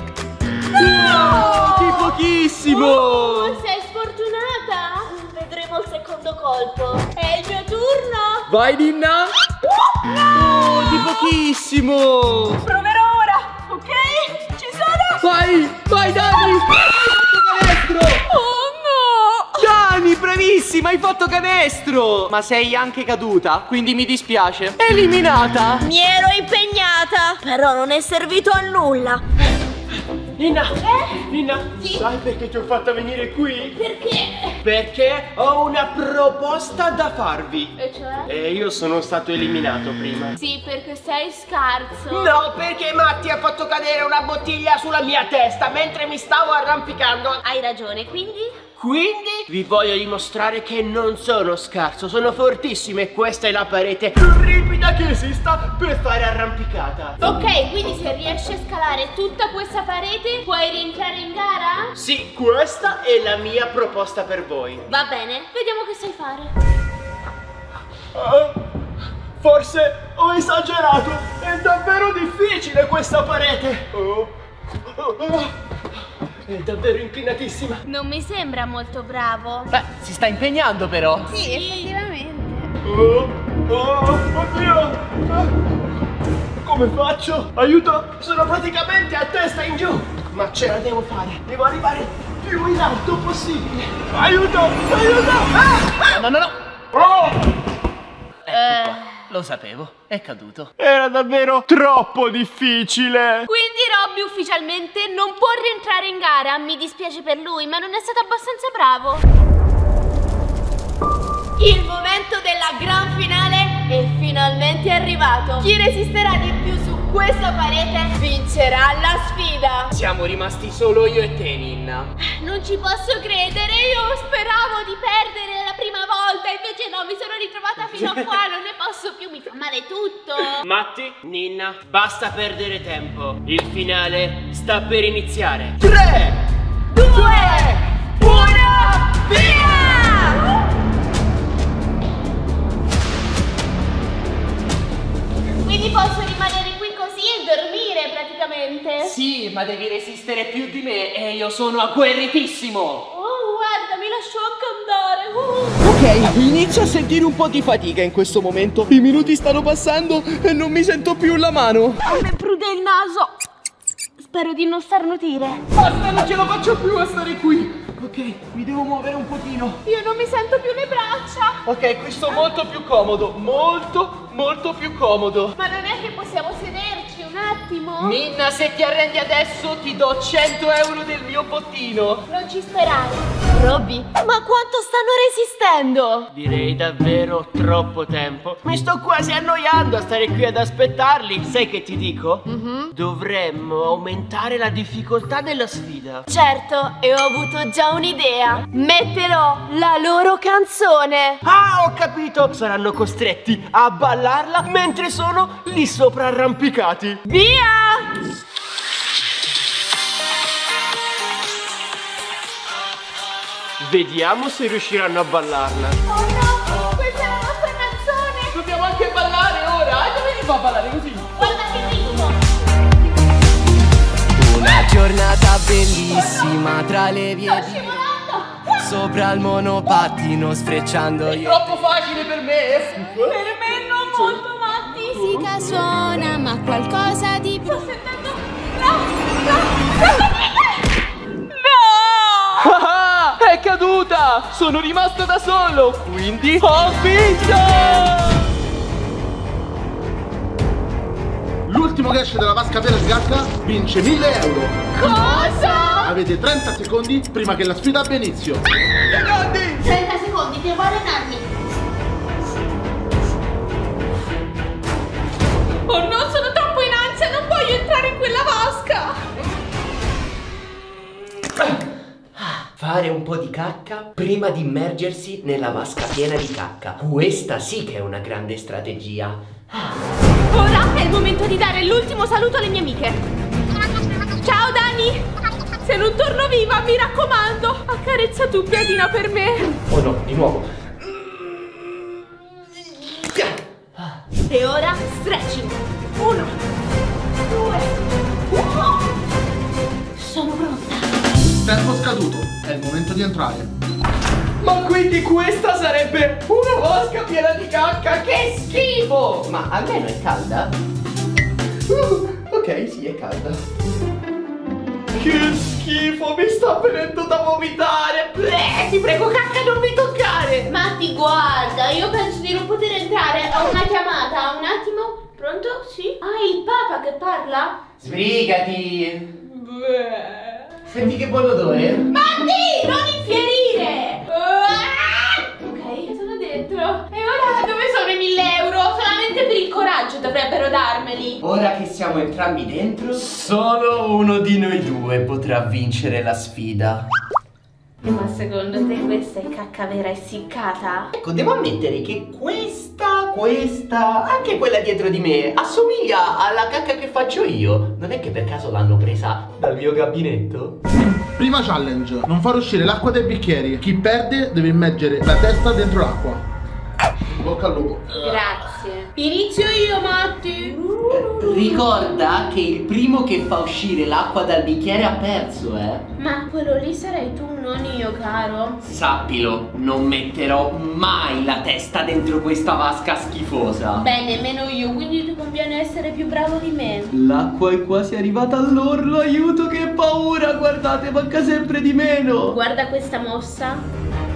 No! Di pochissimo. Sei sfortunata? Vedremo il secondo colpo. È il mio turno. Vai, Ninna. No, di pochissimo. Proverò ora, ok? Ci sono? Vai, Dani. Hai fatto canestro. Oh no! Dani, bravissima, hai fatto canestro. Ma sei anche caduta, quindi mi dispiace. Eliminata. Mi ero impegnata, però non è servito a nulla. Ninna, sai perché ti ho fatta venire qui? Perché? Perché ho una proposta da farvi. E cioè? E io sono stato eliminato prima. Sì, perché sei scarso. No, perché Matti ha fatto cadere una bottiglia sulla mia testa mentre mi stavo arrampicando. Hai ragione, quindi? Quindi vi voglio dimostrare che non sono scarso, sono fortissimo e questa è la parete più ripida che esista per fare arrampicata. Ok, quindi se riesci a scalare tutta questa parete puoi rientrare in gara? Sì, questa è la mia proposta per voi. Va bene, vediamo che sai fare. Forse ho esagerato. È davvero difficile questa parete. È davvero inclinatissima. Non mi sembra molto bravo. Beh, si sta impegnando però. Sì, effettivamente. Oddio. Come faccio? Aiuto, sono praticamente a testa in giù. Ma ce la devo fare. Devo arrivare più in alto possibile. Aiuto, aiuto. No. Ecco qua. Lo sapevo, è caduto. Era davvero troppo difficile. Quindi Robby ufficialmente non può rientrare in gara. Mi dispiace per lui, ma non è stato abbastanza bravo. Il momento della gran finale è finalmente arrivato. Chi resisterà di più su questa parete vincerà la sfida. Siamo rimasti solo io e te, Ninna. Non ci posso credere, io speravo di perdere la prima volta, invece no, mi sono ritrovata fino a qua, non ne posso più, mi fa male tutto. Matti, Ninna, basta perdere tempo. Il finale sta per iniziare. 3, 2, 1, via! Quindi posso rimanere qui così e dormire praticamente? Sì, ma devi resistere più di me e io sono agguerritissimo. Oh, guarda, mi lascio anche andare. Ok, inizio a sentire un po' di fatica in questo momento. I minuti stanno passando e non mi sento più la mano. A me prude il naso. Spero di non starnutire. Basta, non ce la faccio più a stare qui. Ok, mi devo muovere un pochino. Io non mi sento più le braccia. Ok, questo è molto più comodo. Molto più comodo. Ma non è che possiamo sederci un attimo? Ninna, se ti arrendi adesso ti do 100 euro del mio bottino. Non ci sperare. Robby, ma quanto stanno resistendo? Direi davvero troppo tempo. Mi sto quasi annoiando a stare qui ad aspettarli. Sai che ti dico? Dovremmo aumentare la difficoltà della sfida. Certo, e ho avuto già un'idea. Metterò la loro canzone. Ah, ho capito. Saranno costretti a ballarla mentre sono lì sopra arrampicati. Via! Vediamo se riusciranno a ballarla. Oh no, questa è la nostra canzone. Dobbiamo anche ballare ora. Dove li fa ballare così? Guarda che ritmo. Una giornata bellissima tra le vie Sto scivolando. sopra il monopattino sfrecciando io. Troppo facile per me. Per me non molto, Matti. Musica suona, ma qualcosa di più. Sto sentendo. No! Ah, è caduta! Sono rimasto da solo, quindi ho vinto! L'ultimo che esce dalla vasca piena di cacca vince 1000 euro. Cosa? Avete 30 secondi prima che la sfida abbia inizio. 30 secondi, devo allenarmi. Oh no, sono troppo in ansia, non voglio entrare in quella vasca. Fare un po' di cacca prima di immergersi nella vasca piena di cacca. Questa sì che è una grande strategia. Ora è il momento di dare l'ultimo saluto alle mie amiche. Ciao Dani! Se non torno viva, mi raccomando, accarezza tu piadina per me. Oh no, di nuovo. E ora stretching. 1, 2, 1. Sono pronta. Tempo scaduto, è il momento di entrare. Ma quindi questa sarebbe una vasca piena di cacca? Che schifo! Ma almeno è calda? Ok, sì, è calda. Che schifo, mi sta venendo da vomitare. Ti prego, cacca, non mi toccare. Matti, guarda, io penso di non poter entrare. Ho una chiamata, un attimo. Pronto? Sì? Ah, il Papa che parla? Sbrigati! Senti che buon odore? Matti, non infierire! Ok, sono dentro. E ora dove sono i 1000 euro? Solamente per il coraggio dovrebbero darmeli. Ora che siamo entrambi dentro, solo uno di noi due potrà vincere la sfida. Ma secondo te questa è cacca vera essiccata? Ecco, devo ammettere che questa, anche quella dietro di me, assomiglia alla cacca che faccio io. Non è che per caso l'hanno presa dal mio gabinetto? Prima challenge, non far uscire l'acqua dai bicchieri. Chi perde deve immergere la testa dentro l'acqua. bocca al lupo. Grazie. Inizio io, Matti. Ricorda che il primo che fa uscire l'acqua dal bicchiere ha perso, Ma quello lì sarai tu, non io, caro. Sappilo, non metterò mai la testa dentro questa vasca schifosa. Beh, nemmeno io, quindi ti conviene essere più bravo di me. L'acqua è quasi arrivata all'orlo, aiuto, che paura, guardate, manca sempre di meno. Guarda questa mossa.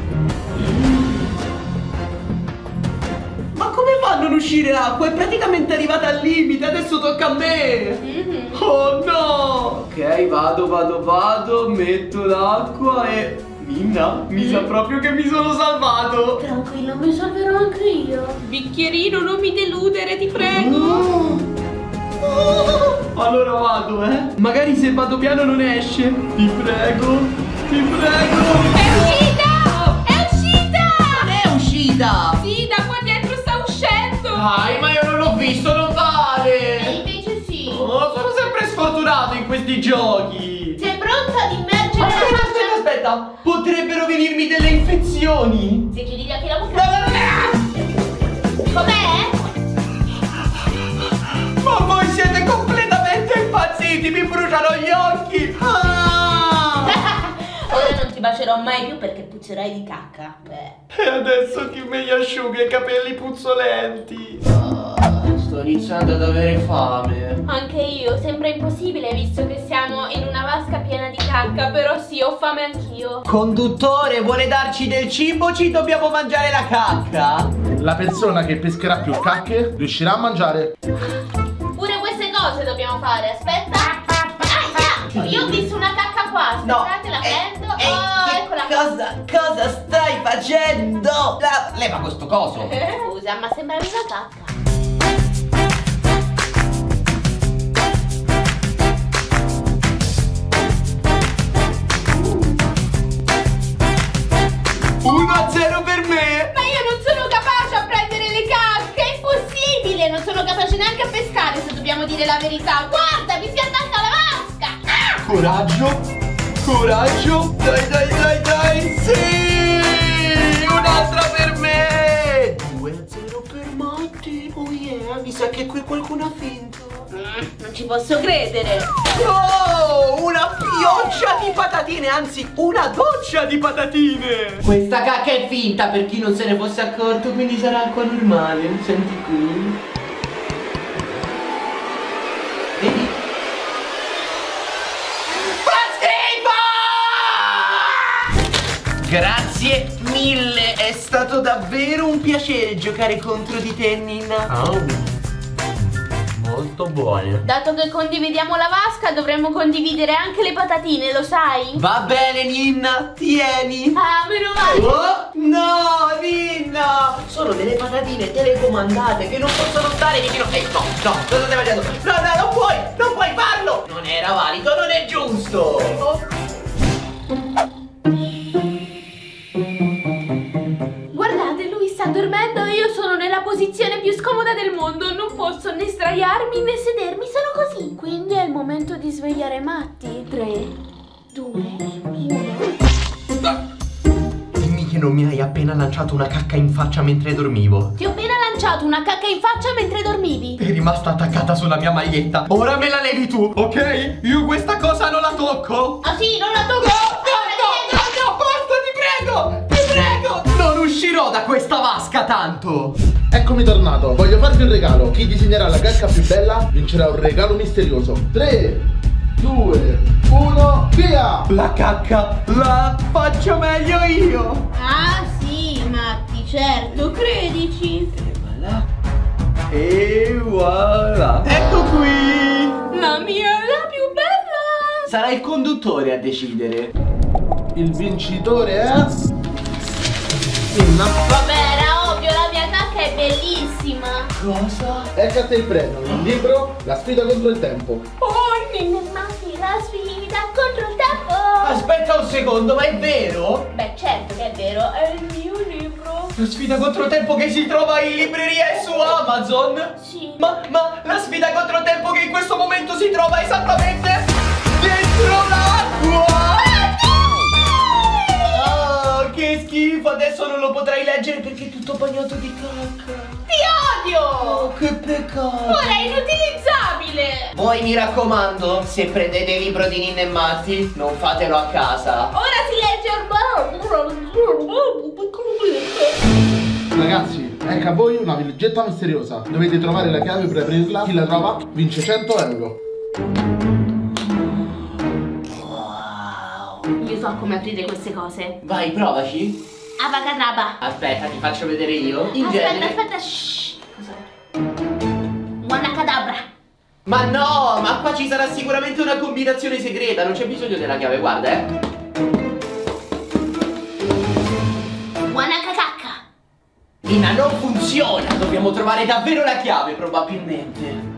Ma come fa a non uscire l'acqua? È praticamente arrivata al limite, adesso tocca a me. Oh no. Ok, vado, metto l'acqua e... Ninna, mi sa proprio che mi sono salvato. Tranquillo, mi salverò anche io. Bicchierino, non mi deludere, ti prego. Allora vado, Magari se vado piano non esce. Ti prego. È uscita! È uscita! Non è uscita! Sì, da qua dietro sta uscendo. Dai, ma io non l'ho visto, non E vale. invece sì. Oh, sono sempre sfortunato in questi giochi. Sei pronta ad immergere la faccia? Aspetta, potrebbero venirmi delle infezioni. Se chiudi gli occhi la bocca. Com'è? Ma voi siete completamente impazziti, mi bruciano gli occhi. Ora non ti bacerò mai più perché puzzerai di cacca. E adesso chi mi asciuga i capelli puzzolenti? Sto iniziando ad avere fame. Anche io, sembra impossibile visto che siamo in una vasca piena di cacca, però sì, ho fame anch'io. Conduttore, vuole darci del cibo? Ci dobbiamo mangiare la cacca? La persona che pescherà più cacche riuscirà a mangiare. Pure queste cose dobbiamo fare, aspetta. Io ho visto una cacca qua, aspettate, la prendo. Eccola qua. Cosa stai facendo? Leva questo coso. Scusa, ma sembravi una cacca. A 0 per me. Ma io non sono capace a prendere le cacche, è impossibile. Non sono capace neanche a pescare, se dobbiamo dire la verità. Guarda, mi si attacca la vasca. Coraggio. Dai. Sì, un'altra per me. 2-0 per Matti. Oh yeah, mi sa che qui qualcuno ha vinto. Non ci posso credere. Oh, una pioggia di patatine, anzi una doccia di patatine. Questa cacca è finta per chi non se ne fosse accorto, quindi sarà acqua normale. Senti qui. Vedi? Grazie mille, è stato davvero un piacere giocare contro di te, Ninna. Molto buone. Dato che condividiamo la vasca, dovremmo condividere anche le patatine, lo sai? Va bene, Ninna, tieni. Ah, meno male. Oh, no, Ninna, sono delle patatine telecomandate che non possono stare vicino. No, cosa stai facendo? No, non puoi farlo. Non era valido, non è giusto. Guardate, lui sta dormendo e io sono nella posizione più scomoda del mondo. Non posso né sdraiarmi né sedermi, sono così. Quindi è il momento di svegliare Matti. 3, 2, 1. Dimmi che non mi hai appena lanciato una cacca in faccia mentre dormivo. Ti ho appena lanciato una cacca in faccia mentre dormivi. È rimasta attaccata sulla mia maglietta. Ora me la levi tu, ok? Io questa cosa non la tocco. Ah sì, non la tocco. No, basta, ti prego. Non uscirò da questa vasca tanto. Eccomi tornato, voglio farvi un regalo. Chi disegnerà la cacca più bella vincerà un regalo misterioso. 3, 2, 1, via! La cacca la faccio meglio io. Ah sì, Matti, certo, credici. E voilà. Ecco qui. La mia è la più bella. Sarà il conduttore a decidere. Il vincitore è... Ninna. Vabbè, era ovvio, la mia cacca è bellissima. Cosa? Ecco a te il premio, un libro, la sfida contro il tempo. Oh, Ninna e Matti, la sfida contro il tempo. Aspetta un secondo, ma è vero? Beh, certo che è vero, è il mio libro. La sfida contro tempo che si trova in libreria e su Amazon? Sì. Ma la sfida contro tempo che in questo momento si trova esattamente dentro l'acqua! Oh, che schifo, adesso adesso non lo potrai leggere perché è tutto bagnato di cacca. Ti odio! Oh, che peccato. Ora è inutilizzabile! Voi mi raccomando, se prendete il libro di Ninna e Matti, non fatelo a casa. Ora si legge Ragazzi, ecco a voi una villagetta misteriosa. Dovete trovare la chiave per aprirla. Chi la trova vince 100 euro. Io so come aprire queste cose. Vai, provaci. Abacadabra. Aspetta, ti faccio vedere io. In Aspetta, genere. aspetta, shh. Cos'è? Wanacadabra. Ma no, ma qua ci sarà sicuramente una combinazione segreta. Non c'è bisogno della chiave, guarda, Wanacacacca. Nina, non funziona. Dobbiamo trovare davvero la chiave, probabilmente.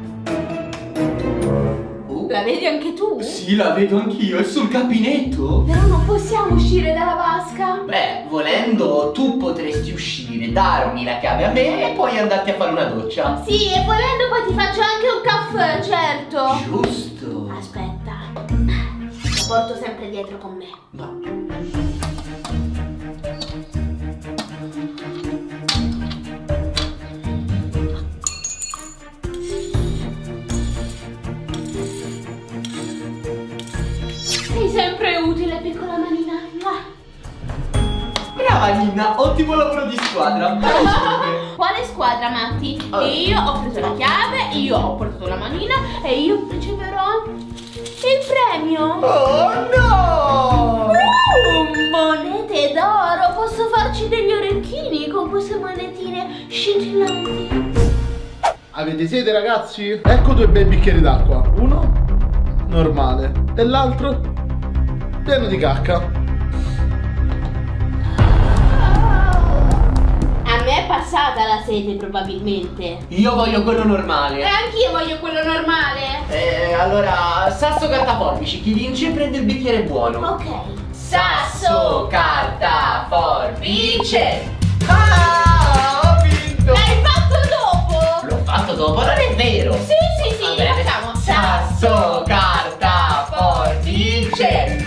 La vedi anche tu? Sì, la vedo anch'io, è sul gabinetto. Però non possiamo uscire dalla vasca. Beh, volendo tu potresti uscire, darmi la chiave a me e poi andarti a fare una doccia. Sì, e volendo poi ti faccio anche un caffè, certo. Giusto. Aspetta, lo porto sempre dietro con me. Ma... Sei sempre utile, piccola manina. Brava Nina, ottimo lavoro di squadra. Quale squadra, Matti? Io ho preso la chiave, io ho portato la manina e io riceverò il premio. Oh no! Monete d'oro! Posso farci degli orecchini con queste monetine scintillanti. Avete sete, ragazzi? Ecco 2 bei bicchieri d'acqua. Uno normale e l'altro pieno di cacca. A me è passata la sete probabilmente. Io voglio quello normale. E anch'io voglio quello normale. Allora, sasso, carta, forbici. Chi vince prende il bicchiere buono. Ok. Sasso, carta, forbice. Ah, ho vinto. L'hai fatto dopo? L'ho fatto dopo, non è vero. Sì, sì, sì, Va bene. facciamo. Sasso, carta, forbice.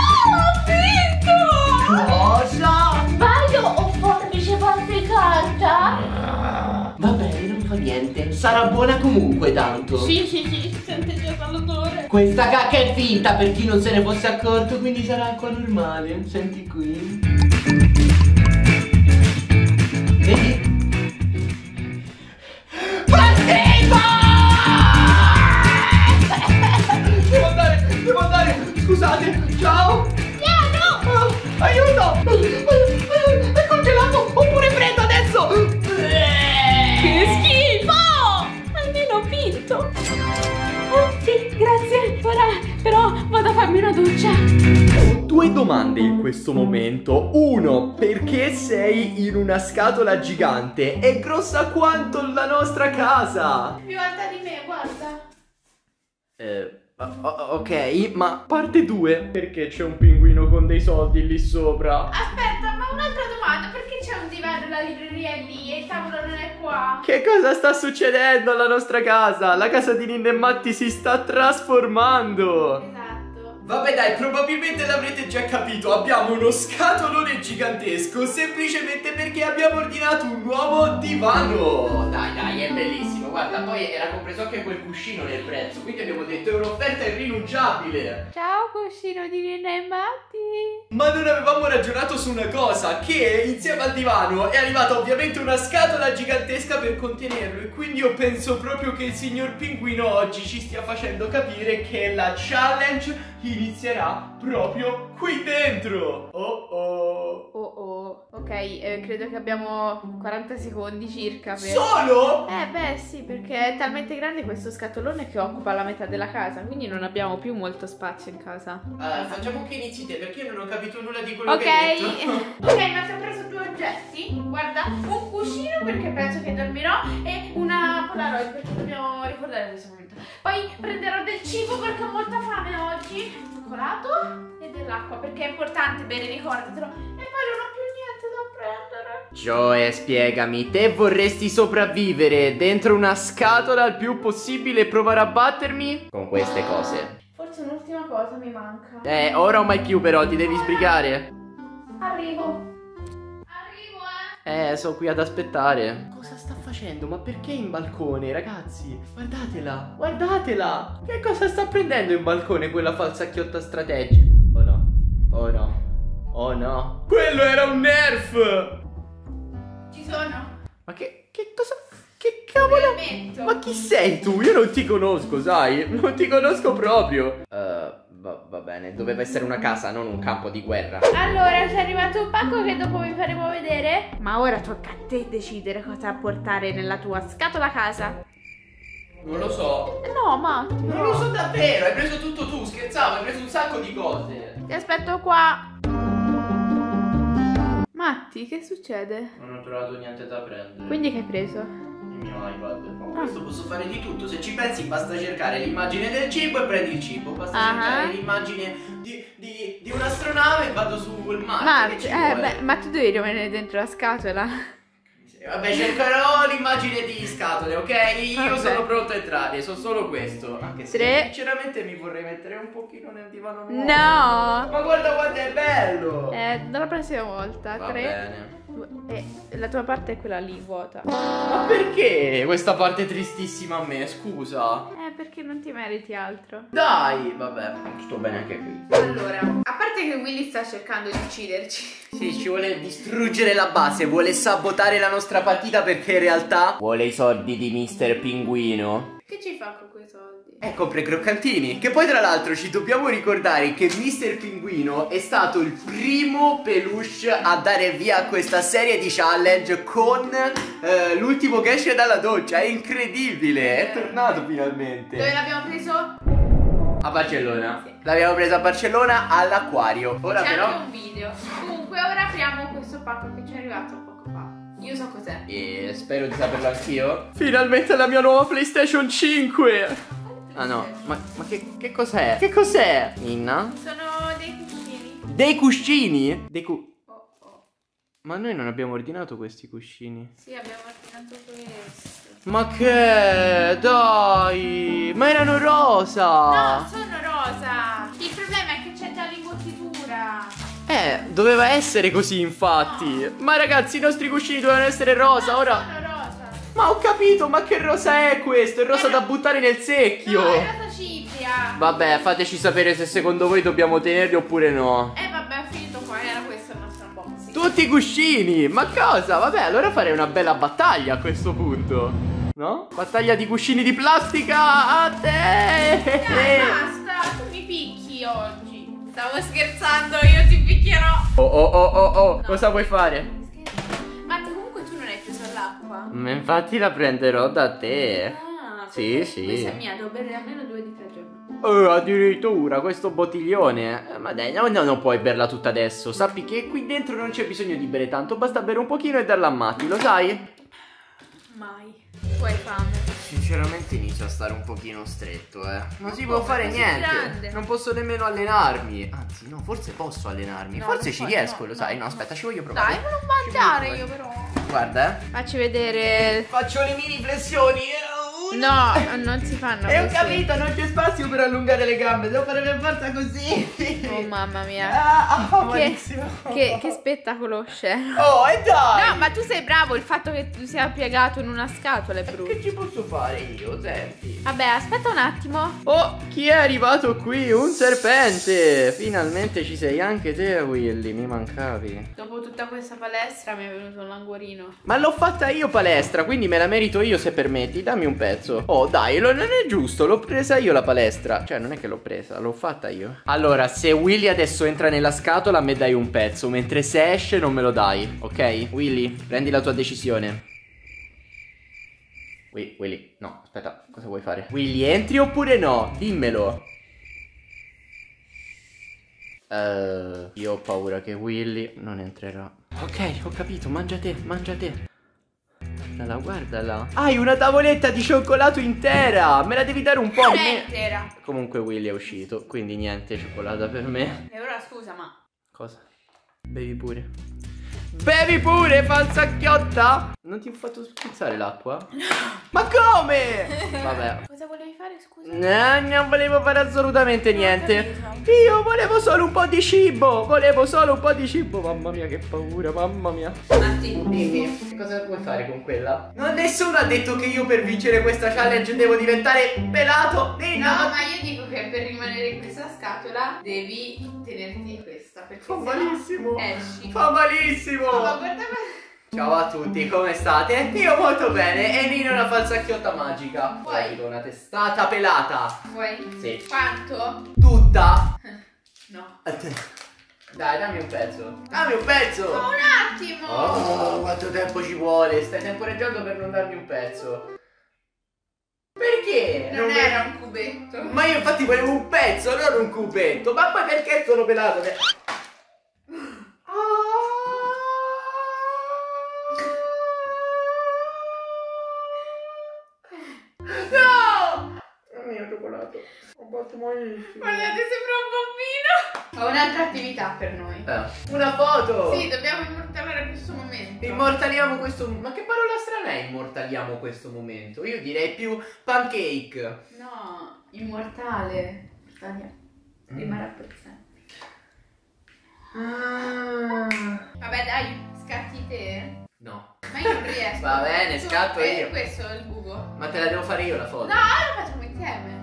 Ho vinto! Cosa? Vaio o forbice, parte carta? Va bene, non fa niente. Sarà buona comunque tanto. Sì, sì, sì, si sente già dall'odore. Questa cacca è finta per chi non se ne fosse accorto, quindi sarà acqua normale. Senti qui. Vedi? Devo andare, scusate, ciao! Piano! Aiuto! È congelato, oppure freddo adesso! Che schifo! Almeno ho vinto. Oh, sì, grazie. Ora però vado a farmi una doccia. Ho 2 domande in questo momento. 1, perché sei in una scatola gigante? È grossa quanto la nostra casa. Più alta di me, guarda. Ok, ma parte 2, perché c'è un pinguino con dei soldi lì sopra? Aspetta, ma un'altra domanda. Perché c'è un divano e la libreria è lì e il tavolo non è qua? Che cosa sta succedendo alla nostra casa? La casa di Ninna e Matti si sta trasformando. Esatto. Vabbè dai, probabilmente l'avrete già capito, abbiamo uno scatolone gigantesco semplicemente perché abbiamo ordinato un nuovo divano. Dai, è bellissimo. Guarda, poi era compreso anche quel cuscino nel prezzo, quindi abbiamo detto è un'offerta irrinunciabile. Ciao, cuscino di Ninna e Matti. Ma non avevamo ragionato su una cosa, che insieme al divano è arrivata ovviamente una scatola gigantesca per contenerlo. E quindi io penso proprio che il signor Pinguino oggi ci stia facendo capire che la challenge inizierà proprio qui dentro. Ok, credo che abbiamo 40 secondi circa per... Solo? Beh sì, perché è talmente grande questo scatolone che occupa la metà della casa, quindi non abbiamo più molto spazio in casa. Facciamo che inizi te, perché io non ho capito nulla di quello Ok, che hai detto. ok, ma ti ho preso 2 oggetti. Guarda, un cuscino perché penso che dormirò e una Polaroid perché dobbiamo ricordare questo momento. Poi prenderò del cibo perché ho molta fame oggi, cioccolato e dell'acqua perché è importante bere, ricordatelo. E poi non ho più niente da prendere. Joe, spiegami, te vorresti sopravvivere dentro una scatola il più possibile e provare a battermi? Con queste cose. Forse un'ultima cosa mi manca. Ora o mai più però, ti devi sbrigare. Arrivo. Sono qui ad aspettare. Cosa sta facendo? Ma perché in balcone, ragazzi? Guardatela, guardatela. Che cosa sta prendendo in balcone quella falsacchiotta strategica? Oh no, oh no, oh no. Quello era un nerf. Ci sono. Ma che cosa? Che cavolo? Ma chi sei tu? Io non ti conosco, sai? Non ti conosco proprio. Va bene, doveva essere una casa, non un campo di guerra. Allora, c'è arrivato un pacco che dopo vi faremo vedere. Ma ora tocca a te decidere cosa portare nella tua scatola casa. Non lo so. No, Matti. Non lo so davvero, hai preso tutto tu, scherzavo, hai preso un sacco di cose. Ti aspetto qua. Matti, che succede? Non ho trovato niente da prendere. Quindi che hai preso? Il mio iPad. Con questo posso fare di tutto. Se ci pensi basta cercare l'immagine del cibo e prendi il cibo. Basta cercare l'immagine di un'astronave e vado sul Marte. Ma tu devi rimanere dentro la scatola. Vabbè, cercherò l'immagine di scatole, ok? Io sono pronto a entrare, so solo questo. Anche se sinceramente mi vorrei mettere un pochino nel divano nuovo. No! Ma guarda quanto è bello! Dalla prossima volta. Va 3, bene. 2, la tua parte è quella lì vuota. Ma perché questa parte tristissima a me, scusa? Perché non ti meriti altro. Dai, vabbè, sto bene anche qui. Allora, a parte che Willy sta cercando di ucciderci. Sì, ci vuole distruggere la base, vuole sabotare la nostra partita perché in realtà vuole i soldi di Mr. Pinguino. Che ci fa con quei soldi? Compra i croccantini. Che poi tra l'altro ci dobbiamo ricordare che Mr. Pinguino è stato il primo peluche a dare via a questa serie di challenge con l'ultimo che esce dalla doccia. È incredibile, è tornato finalmente. Dove l'abbiamo preso? A Barcellona. Sì. L'abbiamo preso a Barcellona all'acquario. Ora c'è però anche un video. Comunque ora apriamo questo pacco che ci è arrivato poco fa. Io so cos'è. E spero di saperlo anch'io. Finalmente la mia nuova PlayStation 5. Ah no, ma che cos'è? Che cos'è? Ninna? Sono dei cuscini. Dei cuscini? Ma noi non abbiamo ordinato questi cuscini. Sì, abbiamo ordinato questo. Ma che? Dai! Ma erano rosa! No, sono rosa. Il problema è che c'è già l'imbottitura. Doveva essere così infatti. No. Ma ragazzi, i nostri cuscini dovevano essere rosa, ora. Sono rosa. Ma ho capito, ma che rosa è questo? È rosa da buttare nel secchio. No, è rosa cipria. Vabbè, fateci sapere se secondo voi dobbiamo tenerli oppure no. Vabbè, ho finito qua, era questo il nostro unboxing. Tutti i cuscini, ma cosa? Vabbè, allora farei una bella battaglia a questo punto. No? Battaglia di cuscini di plastica a te. Dai, basta, tu mi picchi oggi. Stavo scherzando, io ti picchierò. Oh, no. Cosa vuoi fare? Ma comunque tu non hai preso l'acqua. Ma infatti la prenderò da te. Ah, sì. Questa è mia, devo bere almeno 2 litri al giorno. Addirittura questo bottiglione. Ma dai, no, non puoi berla tutta adesso. Sappi che qui dentro non c'è bisogno di bere tanto. Basta bere un pochino e darla a Matti, lo sai? Mai. Tu hai fame. Sinceramente inizio a stare un pochino stretto, Non si può fare così niente. grande. Non posso nemmeno allenarmi. Anzi, no, forse posso allenarmi. No, forse non ci puoi, riesco, no, lo sai. no, No, aspetta, ci voglio provare. Dai, ma non mangiare io però. Guarda, Facci vedere. faccio le mini flessioni. No, non si fanno E ho così. capito, non c'è spazio per allungare le gambe. Devo fare per forza così. Oh mamma mia. Malissimo. Che spettacolo sceno. Oh, e dai. No, ma tu sei bravo, il fatto che tu sia piegato in una scatola è brutto. Che ci posso fare io, senti? Vabbè, aspetta un attimo. Oh, chi è arrivato qui? Un serpente. Finalmente ci sei anche te, Willy. Mi mancavi. Dopo tutta questa palestra mi è venuto un languorino. Ma l'ho fatta io palestra, quindi me la merito io se permetti. Dammi un pezzo. Oh dai, non è giusto, l'ho presa io la palestra. Cioè non è che l'ho presa, l'ho fatta io. Allora, se Willy adesso entra nella scatola, a me dai un pezzo, mentre se esce non me lo dai, ok? Willy, prendi la tua decisione. Willy, no, aspetta, cosa vuoi fare? Willy, entri oppure no? Dimmelo. Io ho paura che Willy non entrerà. Ok, ho capito, mangia te. Guardala. Hai una tavoletta di cioccolato intera. Me la devi dare un po' a Non è me. intera. Comunque Willy è uscito, quindi niente cioccolata per me. E ora scusa, ma Cosa? Bevi pure. Bevi pure, falsacchiotta. Non ti ho fatto sprizzare l'acqua? Ma come? Vabbè. cosa volevi fare? fare, scusa? Non volevo fare assolutamente niente. Io volevo solo un po' di cibo. Mamma mia, che paura, mamma mia. Matti, Dimmi, che cosa vuoi fare con quella? Non nessuno ha detto che io per vincere questa challenge devo diventare pelato. no, ma io dico che per rimanere in questa scatola devi tenerti questa, perché Fa sennò malissimo. esci. Fa malissimo. Oh, ma guarda. Ciao a tutti, come state? Io molto bene e Nino è una falsacchiotta magica. Vuoi? Dico una testata pelata. Vuoi? Sì. Quanto? Tutta? No. Dai, dammi un pezzo. Dammi un pezzo. Un attimo. Oh, quanto tempo ci vuole? Stai temporeggiando per non darmi un pezzo. Perché? Non era un cubetto. Ma io infatti volevo un pezzo, non un cubetto. Ma poi perché sono pelato? No! Il mio cioccolato. Ho fatto malissimo. Guardate, sembra un bambino. Ho un'altra attività per noi. Una foto! Sì, dobbiamo immortalare questo momento. Immortaliamo questo. Ma che parola strana è immortaliamo questo momento? Io direi più pancake. No, immortale. Rimarrà per sempre. Vabbè, dai, scatti te. No. Ma io non riesco. Va bene, scatto io. Questo è il buco. Ma te la devo fare io la foto? No, la facciamo insieme.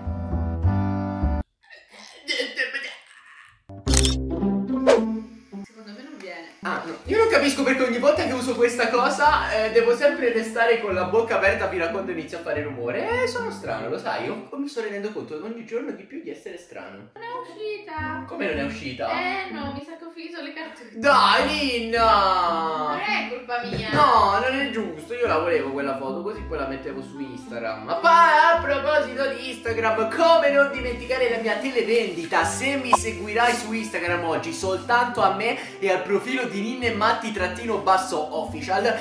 Secondo me non viene. Ah, no. Io non capisco perché ogni volta che uso questa cosa devo sempre restare con la bocca aperta fino a quando inizia a fare rumore. Sono strano, lo sai? Io mi sto rendendo conto ogni giorno di più di essere strano. Non è uscita. Come non è uscita? No, mi sa che ho finito le carte. Dai, Ninna! Non è colpa mia. No, non è giusto, io la volevo quella foto, così poi la mettevo su Instagram. Ma poi a proposito di Instagram, come non dimenticare la mia televendita? Se mi seguirai su Instagram oggi soltanto a me e al profilo di Ninna e Matti_official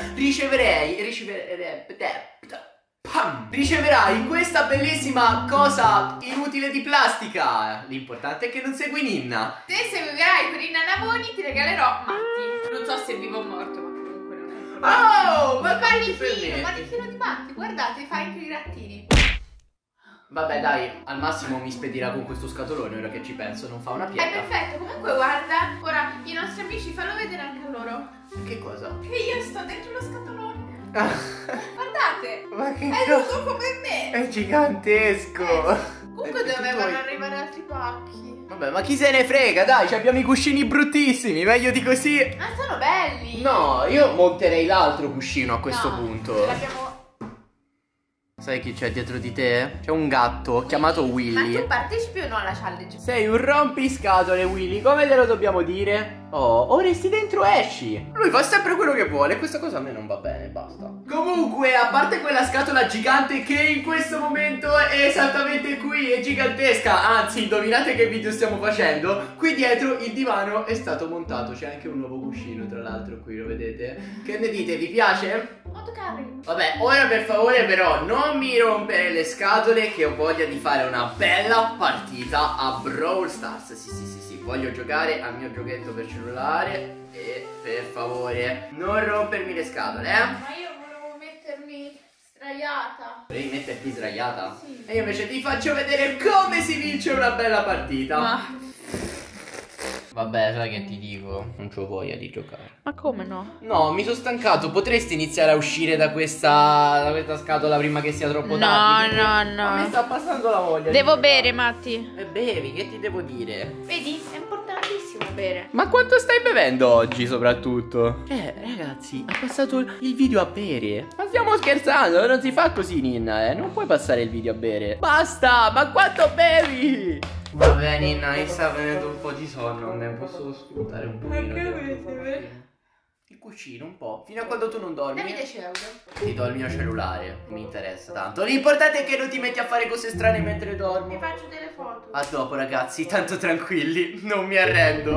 riceverai questa bellissima cosa inutile di plastica. L'importante è che non segui Ninna. Se seguirai Corinna Navoni ti regalerò Matti. Non so se è vivo o morto, ma comunque non è. Oh, ma Ma come ti palichino permetti? di Matti, guardate, fa anche i grattini. Vabbè dai, al massimo mi spedirà con questo scatolone, ora che ci penso, non fa una È piega. perfetto, comunque guarda, ora i nostri amici fanno vedere anche a loro Che cosa? che io sto dentro lo scatolone. Guardate, Ma che è lungo come me. È gigantesco! Comunque dovevano arrivare altri pacchi. Vabbè, ma chi se ne frega, dai, ci abbiamo i cuscini bruttissimi, meglio di così. Ma sono belli. No, io monterei l'altro cuscino a questo No, punto. l'abbiamo. Sai chi c'è dietro di te? C'è un gatto chiamato Ma Willy. tu partecipi o no alla challenge? Sei un rompiscatole, Willy, come te lo dobbiamo dire? Oh, o resti dentro o esci. Lui fa sempre quello che vuole, questa cosa a me non va bene, basta. Comunque, a parte quella scatola gigante che in questo momento è esattamente qui, è gigantesca. Anzi, indovinate che video stiamo facendo? Qui dietro il divano è stato montato, c'è anche un nuovo cuscino tra l'altro qui, lo vedete? Che ne dite, vi piace? Molto carino. Vabbè, ora per favore però non mi rompere le scatole che ho voglia di fare una bella partita a Brawl Stars. Sì, voglio giocare al mio giochetto per cellulare e per favore non rompermi le scatole, Ma io volevo mettermi sdraiata. Devi metterti sdraiata? Sì. E io invece ti faccio vedere come si vince una bella partita. Vabbè, sai che ti dico? Non c'ho voglia di giocare. Ma come no? No, mi sono stancato. Potresti iniziare a uscire da questa scatola prima che sia troppo tardi? no. Mi sta passando la voglia. Devo di bere, giocare. Matti. E bevi, che ti devo dire? Vedi? È importantissimo bere. Ma quanto stai bevendo oggi soprattutto? Ragazzi, ha passato il video a bere. Ma stiamo scherzando, non si fa così, Ninna, non puoi passare il video a bere. Basta, ma quanto bevi? Vabbè, Ninna, mi sta venendo un po' di sonno, ne posso sfruttare un pochino. Il cuscino un po', fino a quando tu non dormi. Dammi 10 euro. Ti do il mio cellulare, non mi interessa tanto. L'importante è che non ti metti a fare cose strane mentre dormi. Ti faccio delle foto. A dopo ragazzi, tanto tranquilli, non mi arrendo.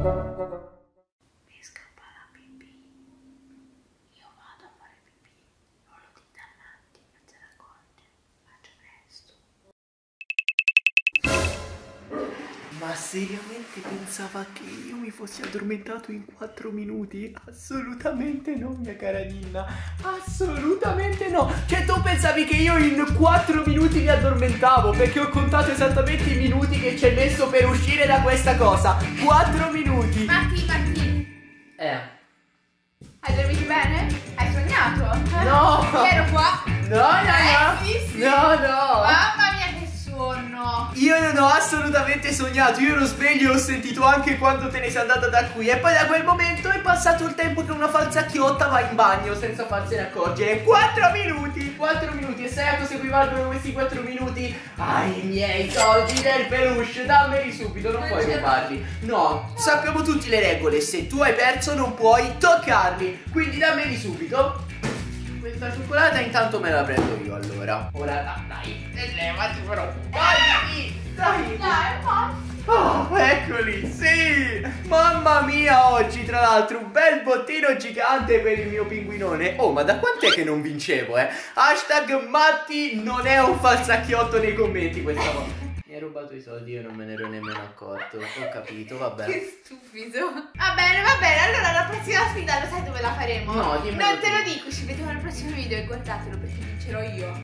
Mi scappa la pipì. Io vado a fare pipì. Non lo dite a Natti, non se ne accorge. Faccio presto. Ma seriamente pensava che io mi fossi addormentato in 4 minuti? Assolutamente no, mia cara Ninna. Assolutamente no. Cioè tu pensavi che io in 4 minuti mi addormentavo, perché ho contato esattamente i minuti che ci hai messo per uscire da questa cosa. 4 minuti. Matti. Hai dormito bene? Hai sognato? No. Io ero qua. No. Sì. No. Mamma mia che sonno. Io non ho assolutamente sognato, io ero sveglio e ho sentito anche quando te ne sei andata da qui. E poi da quel momento è passato il tempo che una falsacchiotta va in bagno senza farsene accorgere. 4 minuti. E sai a cosa equivalgono questi 4 minuti? Ai miei soldi del peluche, dammeli subito, non puoi rubarli. No, sappiamo tutti le regole, se tu hai perso non puoi toccarli. Quindi dammeli subito. Questa cioccolata intanto me la prendo io allora. Ora dai, levati però. Dai. Oh, eccoli, sì. Mamma mia, oggi tra l'altro un bel bottino gigante per il mio pinguinone. Oh, ma da quant'è che non vincevo, Hashtag Matti non è un falsacchiotto nei commenti questa volta. Mi ha rubato i soldi, io non me ne ero nemmeno accorto. Ho capito, vabbè. Che stupido. Va bene, allora la prossima sfida lo sai dove la faremo? No, dimmi. Non te lo dico, ci vediamo nel prossimo video e guardatelo perché vincerò io.